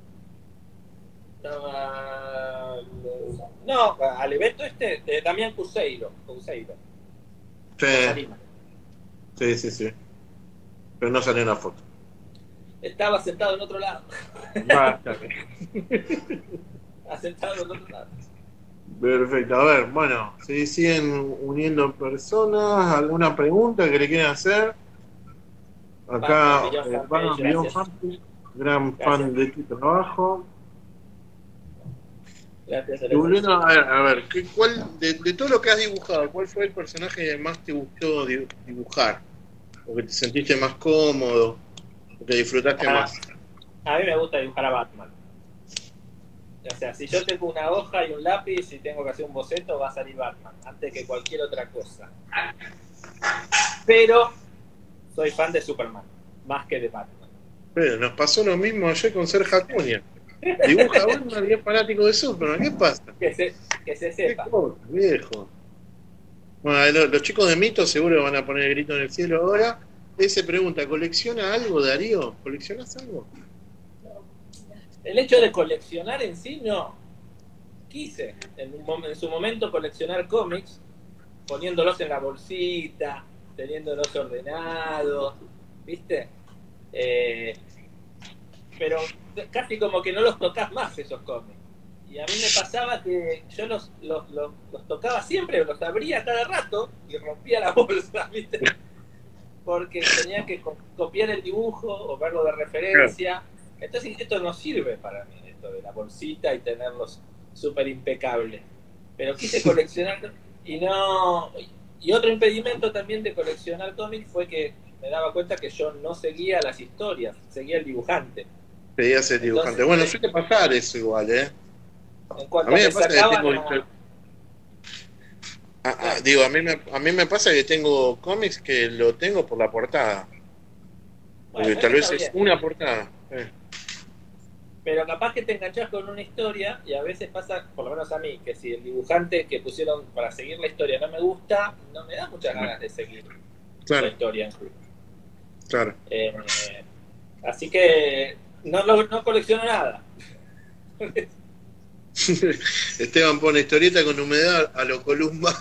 No, al evento de Damián Couceiro. Sí. Pero no salió en la foto. Estaba sentado en otro lado. Basta. Sentado en otro lado. Perfecto. A ver, bueno, si siguen uniendo personas, ¿alguna pregunta que le quieran hacer? Acá, gran fan de tu trabajo. Gracias. A ver, ¿cuál de todo lo que has dibujado, cuál fue el personaje que más te gustó dibujar? ¿O que te sentiste más cómodo? ¿O que disfrutaste más? A mí me gusta dibujar a Batman. O sea, si yo tengo una hoja y un lápiz y tengo que hacer un boceto, va a salir Batman, antes que cualquier otra cosa. Pero soy fan de Superman, más que de Batman. Pero nos pasó lo mismo ayer con Sergio Acuña. Dibuja Batman y es fanático de Superman. ¿Qué pasa? Que se sepa. ¿Qué cosa, viejo? Bueno, los chicos de Mito seguro van a poner el grito en el cielo ahora. Se pregunta, ¿colecciona algo, Darío? ¿Coleccionas algo? El hecho de coleccionar en sí, no. Quise en su momento coleccionar cómics, poniéndolos en la bolsita, teniéndolos ordenados, ¿viste? Pero casi como que no los tocas más esos cómics. Y a mí me pasaba que yo los tocaba siempre, los abría cada rato y rompía la bolsa, ¿viste? Porque tenía que copiar el dibujo o verlo de referencia. Entonces esto no sirve para mí, esto de la bolsita y tenerlos súper impecables. Pero quise coleccionar y no... Y otro impedimento también de coleccionar cómics fue que me daba cuenta que yo no seguía las historias, seguía el dibujante. Seguías el dibujante. Entonces, bueno, suele pasar eso igual, ¿eh? En cuanto a mí me pasa que tengo... a mí me pasa que tengo cómics que lo tengo por la portada. Porque tal vez es una portada. Pero capaz que te enganchás con una historia y a veces pasa, por lo menos a mí, que si el dibujante que pusieron para seguir la historia no me gusta, no me da muchas ganas de seguir la historia en sí. Claro. Así que no colecciono nada. Esteban pone historieta con humedad a lo Columba.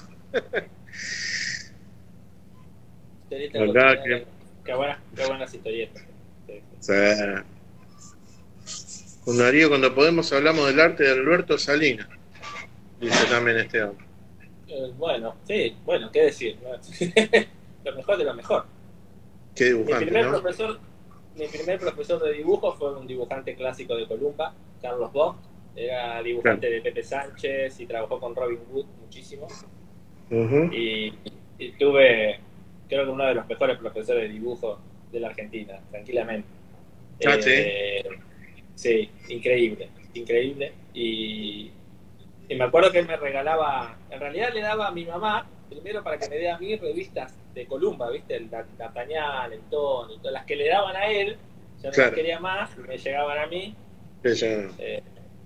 Qué buenas historietas. Sí. Con Darío, cuando podemos, hablamos del arte de Alberto Salinas, dice también Esteban. Bueno, qué decir. Lo mejor de lo mejor. Qué dibujante, mi primer profesor de dibujo fue un dibujante clásico de Columba, Carlos Bosch. Era dibujante de Pepe Sánchez y trabajó con Robin Hood muchísimo. Y tuve, creo que uno de los mejores profesores de dibujo de la Argentina, tranquilamente. Ah, sí. Sí, increíble, increíble. Y me acuerdo que él me regalaba, en realidad le daba a mi mamá, primero para que me dé a mí revistas de Columba, ¿viste? El D'Artagnan, el Tony, todas las que le daban a él, yo no las Claro. quería más, me llegaban a mí. Sí, sí. Eh,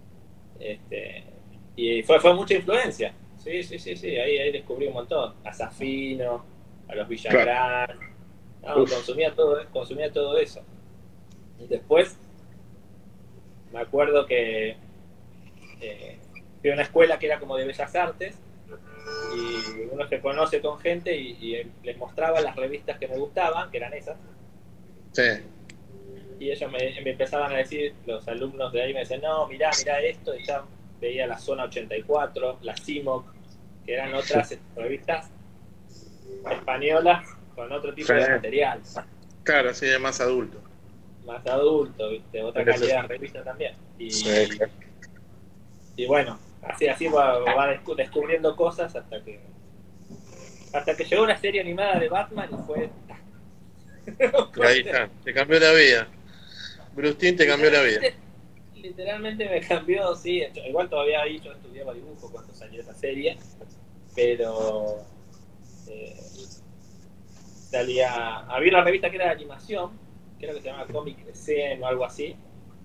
y fue mucha influencia. Sí, sí, sí, sí, ahí descubrí un montón. A Safino, a los Villagrán. No, Uf. consumía todo eso. Y después me acuerdo que fui a una escuela que era como de bellas artes y uno se conoce con gente y les mostraba las revistas que me gustaban, que eran esas, Sí. y ellos me empezaban a decir, los alumnos de ahí me decían, no, mirá esto, y ya veía la Zona 84, la CIMOC, que eran otras revistas españolas con otro tipo de material, Claro, sí, de más adulto. más adulto, ¿viste? Otra calidad de revista también. Y bueno, así va descubriendo cosas hasta que llegó una serie animada de Batman y fue... Ahí está, te cambió la vida. Bruce Timm te cambió la vida. Literalmente me cambió, sí. Igual todavía ahí yo estudiaba dibujo cuando salió esa serie, pero había una revista que era de animación, creo que se llama Comic Scene o algo así,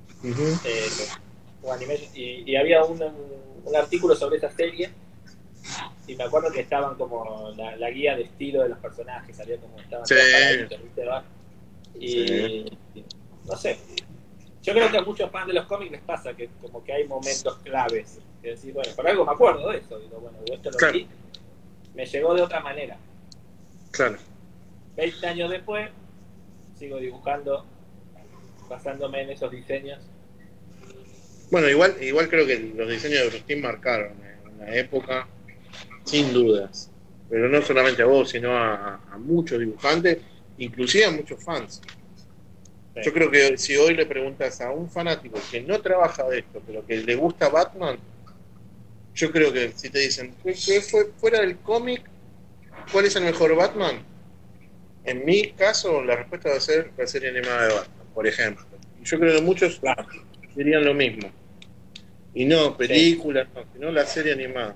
o Animation, y había un artículo sobre esa serie, y me acuerdo que estaban como la guía de estilo de los personajes, salía como estaban todos paraditos, ¿viste? Y no sé, yo creo que a muchos fans de los cómics les pasa que como que hay momentos claves, que decir, bueno, por algo me acuerdo de eso, digo, bueno, esto lo vi, me llegó de otra manera. Claro. 20 años después, sigo dibujando, basándome en esos diseños. Bueno, igual creo que los diseños de Bruce Timm marcaron una época, sin dudas. Pero no solamente a vos, sino a muchos dibujantes, inclusive a muchos fans. Sí. Yo creo que si hoy le preguntas a un fanático que no trabaja de esto, pero que le gusta Batman, yo creo que si te dicen, ¿qué fue fuera del cómic? ¿Cuál es el mejor Batman? En mi caso, la respuesta va a ser la serie animada de Batman, por ejemplo. Y yo creo que muchos dirían lo mismo. Y no películas, no, sino la serie animada.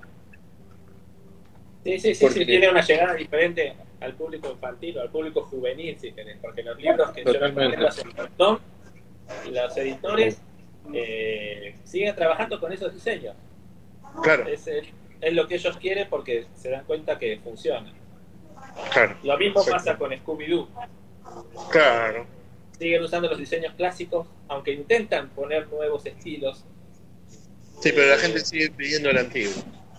Sí, tiene una llegada diferente al público infantil o al público juvenil, si tenés, porque los libros que yo recomiendo hace un montón, los editores siguen trabajando con esos diseños. Claro. Es lo que ellos quieren porque se dan cuenta que funciona. Claro. Lo mismo pasa con Scooby-Doo. Claro. Siguen usando los diseños clásicos, aunque intentan poner nuevos estilos. Sí, pero la gente sigue pidiendo el antiguo.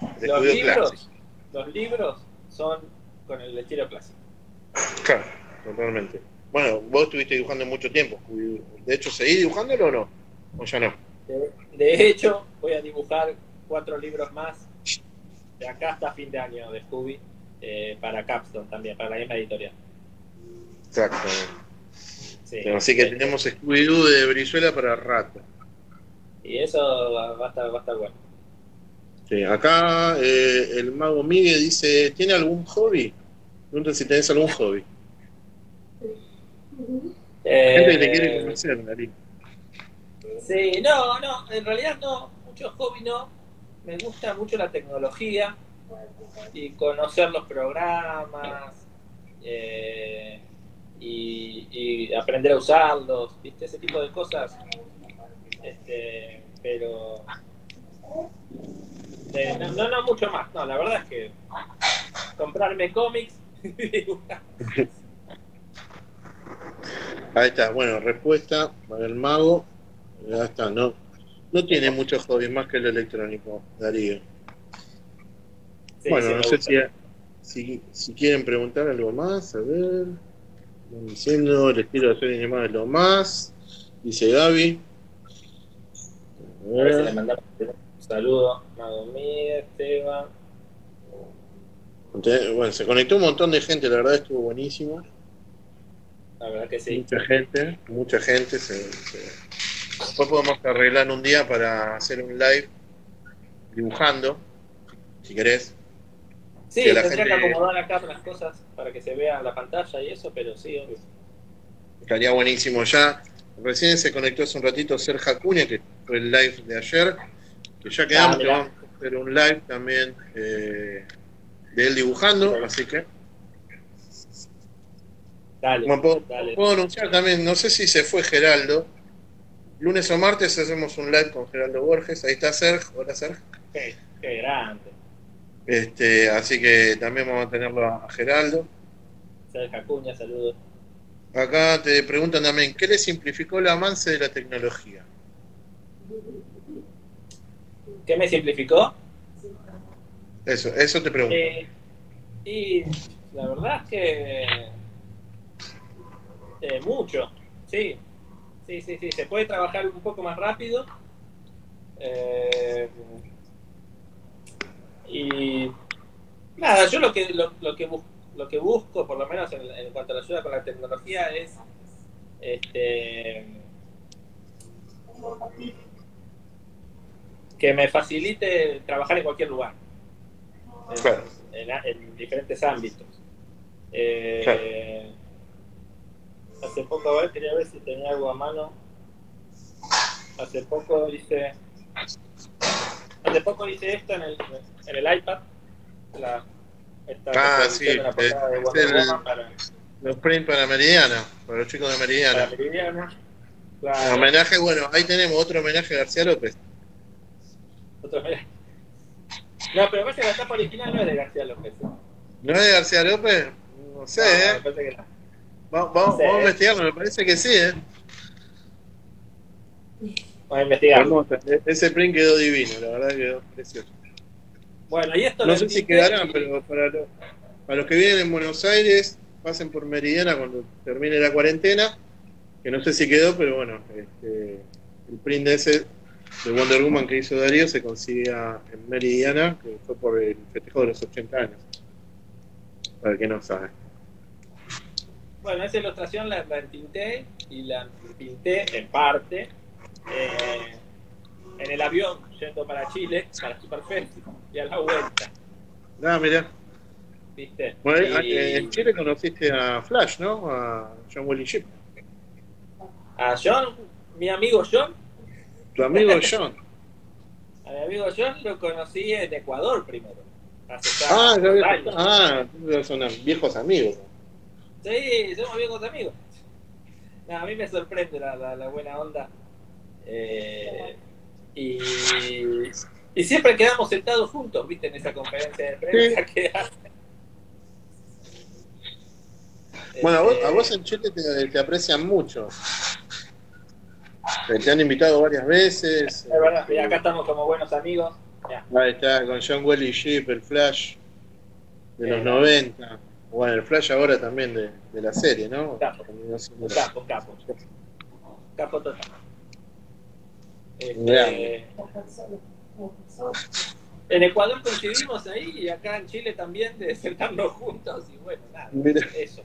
Los libros son con el estilo clásico. Claro, totalmente. Bueno, vos estuviste dibujando mucho tiempo, Scooby-Doo. De hecho, ¿seguís dibujándolo o no? ¿O ya no? De hecho, voy a dibujar 4 libros más de acá hasta fin de año de Scooby, para Capstone también, para la misma editorial. Exactamente. Sí, así que tenemos Scooby-Doo de Brizuela para rato. Y eso va a estar bueno. Sí, acá el mago Miguel dice, ¿tiene algún hobby? Pregunta si tenés algún hobby. Gente que te quiere conocer, Darío. Sí, no, en realidad no, muchos hobbies no. Me gusta mucho la tecnología y conocer los programas y aprender a usarlos, ¿viste? Ese tipo de cosas. Pero no mucho más. No, la verdad es que comprarme cómics y dibujar. Ahí está, bueno, respuesta para el mago. Ya está, no tiene muchos hobbies más que lo electrónico, Darío. Sí, bueno, sí, no sé si quieren preguntar algo más, a ver. Están diciendo, el estilo de serie animada es lo más. Dice Gaby. A ver si le mandamos un saludo. Mago Miguel, Esteban. Bueno, se conectó un montón de gente, la verdad estuvo buenísimo. La verdad que sí. Mucha gente. Después podemos arreglar un día para hacer un live dibujando, si querés. Sí, tendría que acomodar acá las cosas para que se vea la pantalla y eso, pero sí, obvio. Estaría buenísimo. Ya Recién se conectó hace un ratito Sergio Acuña, que fue el live de ayer, que ya quedamos que vamos a hacer un live también de él dibujando, así que... Dale, Bueno, dale. puedo anunciar también, no sé si se fue Geraldo. Lunes o martes hacemos un live con Geraldo Borges. Ahí está Sergio. Hola Sergio. Qué grande. Así que también vamos a tenerlo a Geraldo. Sergio Acuña, saludos. Acá te preguntan también, ¿qué le simplificó el avance de la tecnología? ¿Qué me simplificó? Eso te pregunto. Y la verdad es que mucho, sí. Sí, se puede trabajar un poco más rápido. Y nada, yo lo que busco, por lo menos en cuanto a la ayuda con la tecnología, es que me facilite trabajar en cualquier lugar, Claro. en diferentes ámbitos. Claro. Hace poco, a ver, quería ver si tenía algo a mano. Hace poco hice esto en el iPad. Sí, una portada de Wonder Woman para los prints para Meridiana, para los chicos de Meridiana. para Meridiana. Claro. Homenaje, bueno, ahí tenemos otro homenaje a García López. No, pero parece que la tapa original no es de García López. ¿No es de García López? No sé, Me parece que no. Vamos a investigarlo, me parece que sí, Vamos a investigar. Ese print quedó divino, la verdad quedó precioso. Bueno, y esto no sé si quedarán, pero para los que vienen en Buenos Aires, pasen por Meridiana cuando termine la cuarentena, que no sé si quedó, pero bueno, el print ese de Wonder Woman que hizo Darío se consigue en Meridiana, que fue por el festejo de los 80 años. Para el que no sabe. Bueno, esa ilustración la entinté y la pinté en parte en el avión yendo para Chile, para Superfest, y a la vuelta. Mirá. ¿Viste? Bueno, en Chile conociste a Flash, ¿no? A John Willy Ship. A John, mi amigo John. Tu amigo John. A mi amigo John lo conocí en Ecuador primero. Son viejos amigos. Sí, somos viejos amigos. No, a mí me sorprende la buena onda. Y siempre quedamos sentados juntos, ¿viste? En esa conferencia de prensa que hacen. Bueno, a vos en Chile te aprecian mucho. Te han invitado varias veces. Es verdad, y acá estamos como buenos amigos. Ya. Ahí está, con John Welly Ship, el Flash de los 90. Bueno, el Flash ahora también de la serie, ¿no? Capo total. En Ecuador coincidimos ahí y acá en Chile también de sentarnos juntos y bueno, nada, eso.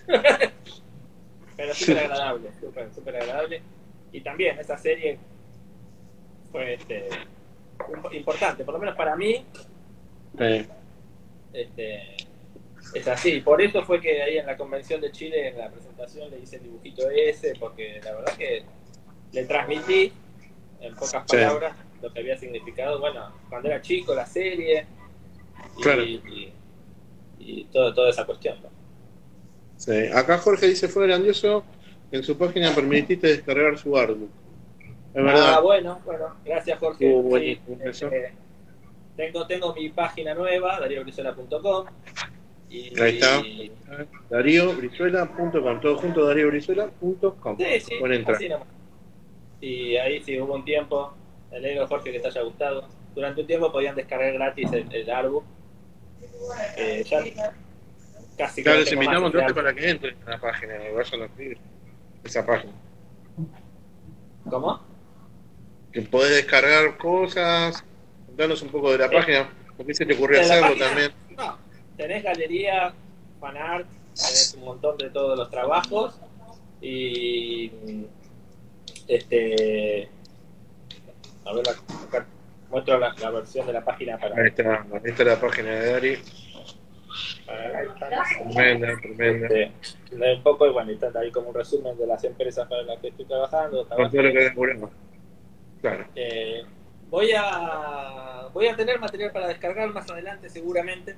Pero súper agradable, súper agradable. Y también esa serie fue importante, por lo menos para mí. Es así, por eso fue que ahí en la convención de Chile, en la presentación, le hice el dibujito ese, porque la verdad que le transmití en pocas palabras lo que había significado, bueno, cuando era chico, la serie y toda esa cuestión, ¿no? Sí. Acá Jorge dice, fue grandioso, en su página permitiste descargar su artbook. Es verdad. Bueno, gracias Jorge. Sí, tengo mi página nueva, dariobrizuela.com. Ahí está, DaríoBrizuela.com, todo junto, DaríoBrizuela.com. Sí, Pueden entrar. Así nomás. Y ahí sí hubo un tiempo, me alegro Jorge que te haya gustado. Durante un tiempo podían descargar gratis el artbook. Ya casi claro, les invitamos entonces para que entren a la página y vayan a escribir esa página. ¿Cómo? Que podés descargar cosas, contanos un poco de la página, ¿por qué se te ocurrió hacerlo también? No, tenés galería, fanart, tenés un montón de todos los trabajos y a ver, acá muestro la versión de la página para... Ahí está la página de Dari. Tremenda, tremenda. Un poco, y bueno, y está ahí como un resumen de las empresas para las que estoy trabajando. Con todo lo que descubrimos. Claro. Voy a tener material para descargar más adelante seguramente.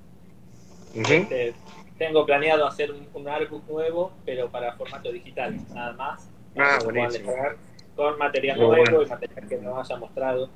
Tengo planeado hacer un artbook nuevo, pero para formato digital, nada más. Buenísimo. Con material nuevo y material que nos haya mostrado.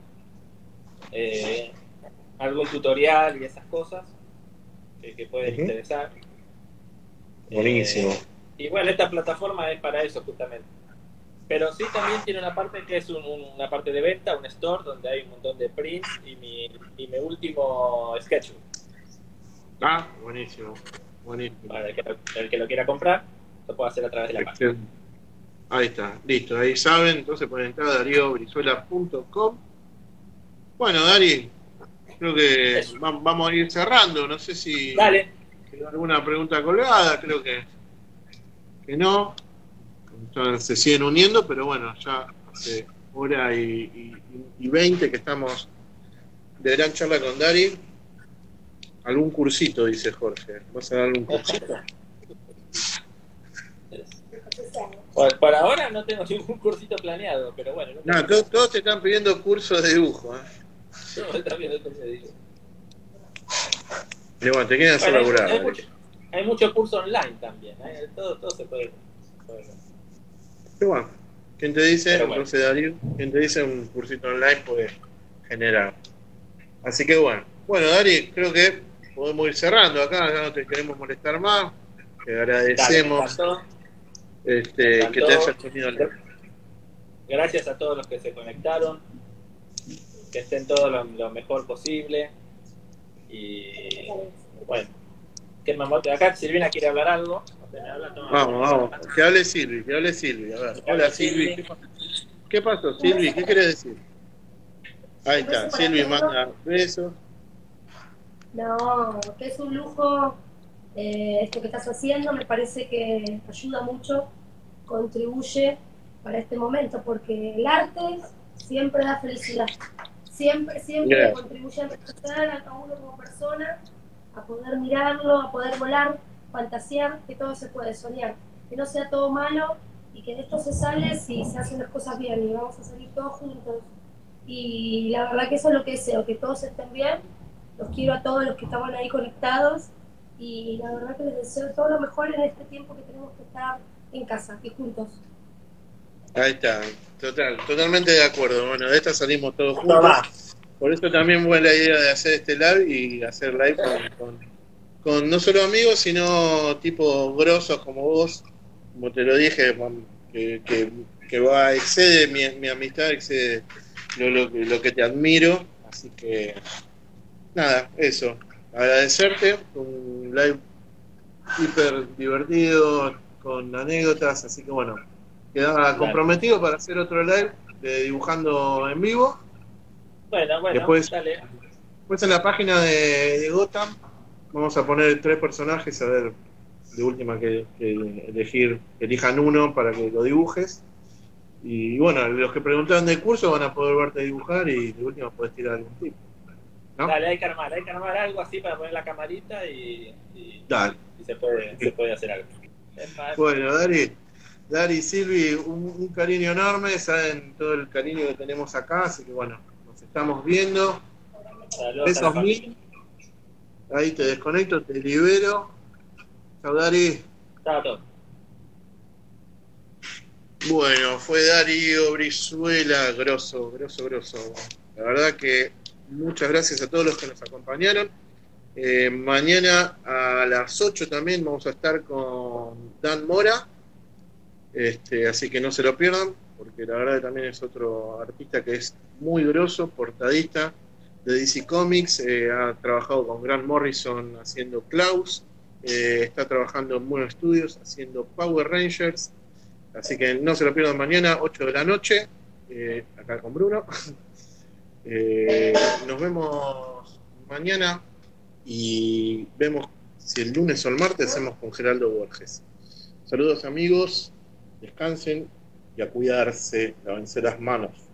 Algún tutorial y esas cosas que pueden interesar. Buenísimo. Y bueno, esta plataforma es para eso justamente. Pero sí también tiene una parte que es una parte de venta, un store donde hay un montón de prints y mi último sketchbook. Buenísimo. Buenísimo. Para el que lo quiera comprar, lo puede hacer a través de la página. Ahí está, listo, ahí saben, entonces pueden entrar a dariobrizuela.com. Bueno, Dari, creo que vamos a ir cerrando, no sé si Dale. quedó alguna pregunta colgada, creo que no. Se siguen uniendo, pero bueno, ya hace hora y 20 que estamos de gran charla con Dari. Algún cursito, dice Jorge. ¿Vas a dar algún cursito? Por ahora no tengo ningún cursito planeado, pero bueno. Todos te están pidiendo cursos de dibujo. Todos están pidiendo cursos de dibujo. Pero bueno, te quieren hacer laburar. Hay mucho curso online también. Todo se puede. Pero bueno, ¿quién te dice? Entonces, Darío, ¿quién te dice un cursito online puede generar? Así que bueno, Dari, creo que podemos ir cerrando acá, ya no te queremos molestar más. Te agradecemos que te hayas tenido. Gracias a todos los que se conectaron, que estén todos lo mejor posible. Y bueno, ¿qué más? Acá Silvina quiere hablar algo. Vamos, que hable Silvi, A ver, hola Silvi. ¿Qué pasó, Silvi? ¿Qué quieres decir? Ahí está, Silvi manda besos. No, que es un lujo esto que estás haciendo, me parece que ayuda mucho, contribuye para este momento, porque el arte siempre da felicidad, siempre contribuye a empezar a cada uno como persona, a poder mirarlo, a poder volar, fantasear, que todo se puede soñar, que no sea todo malo y que de esto se sale si se hacen las cosas bien y vamos a salir todos juntos. Y la verdad que eso es lo que deseo, que todos estén bien. Los quiero a todos los que estaban ahí conectados y la verdad que les deseo todo lo mejor en este tiempo que tenemos que estar en casa y juntos. Ahí está, totalmente de acuerdo. Bueno, de esta salimos todos juntos. Por eso también fue la idea de hacer este live y hacer live con no solo amigos, sino tipos grosos como vos, como te lo dije, que va, excede mi amistad, excede lo que te admiro. Así que nada, eso. Agradecerte, un live hiper divertido, con anécdotas, así que bueno, quedaba comprometido para hacer otro live de dibujando en vivo. Bueno, después, dale. Después en la página de Gotham vamos a poner 3 personajes, a ver, de última que elijan uno para que lo dibujes. Y bueno, los que preguntaron del curso van a poder verte dibujar y de última podés tirar algún tip, ¿no? Dale, hay que armar algo así para poner la camarita y se puede hacer algo. Bueno, Dari, Silvi, un cariño enorme, saben todo el cariño que tenemos acá, así que bueno, nos estamos viendo. Besos mil. Ahí te desconecto, te libero. Chau, Dari. Chao. Bueno, fue Darío Brizuela, grosso. La verdad que muchas gracias a todos los que nos acompañaron. Mañana a las 8 también vamos a estar con Dan Mora. Así que no se lo pierdan, porque la verdad que también es otro artista que es muy grosso, portadista de DC Comics, ha trabajado con Grant Morrison haciendo Klaus, está trabajando en Moon Studios haciendo Power Rangers, así que no se lo pierdan mañana, 8 de la noche, acá con Bruno. Nos vemos mañana y vemos si el lunes o el martes hacemos con Geraldo Borges. Saludos amigos, descansen y a cuidarse, lávense las manos.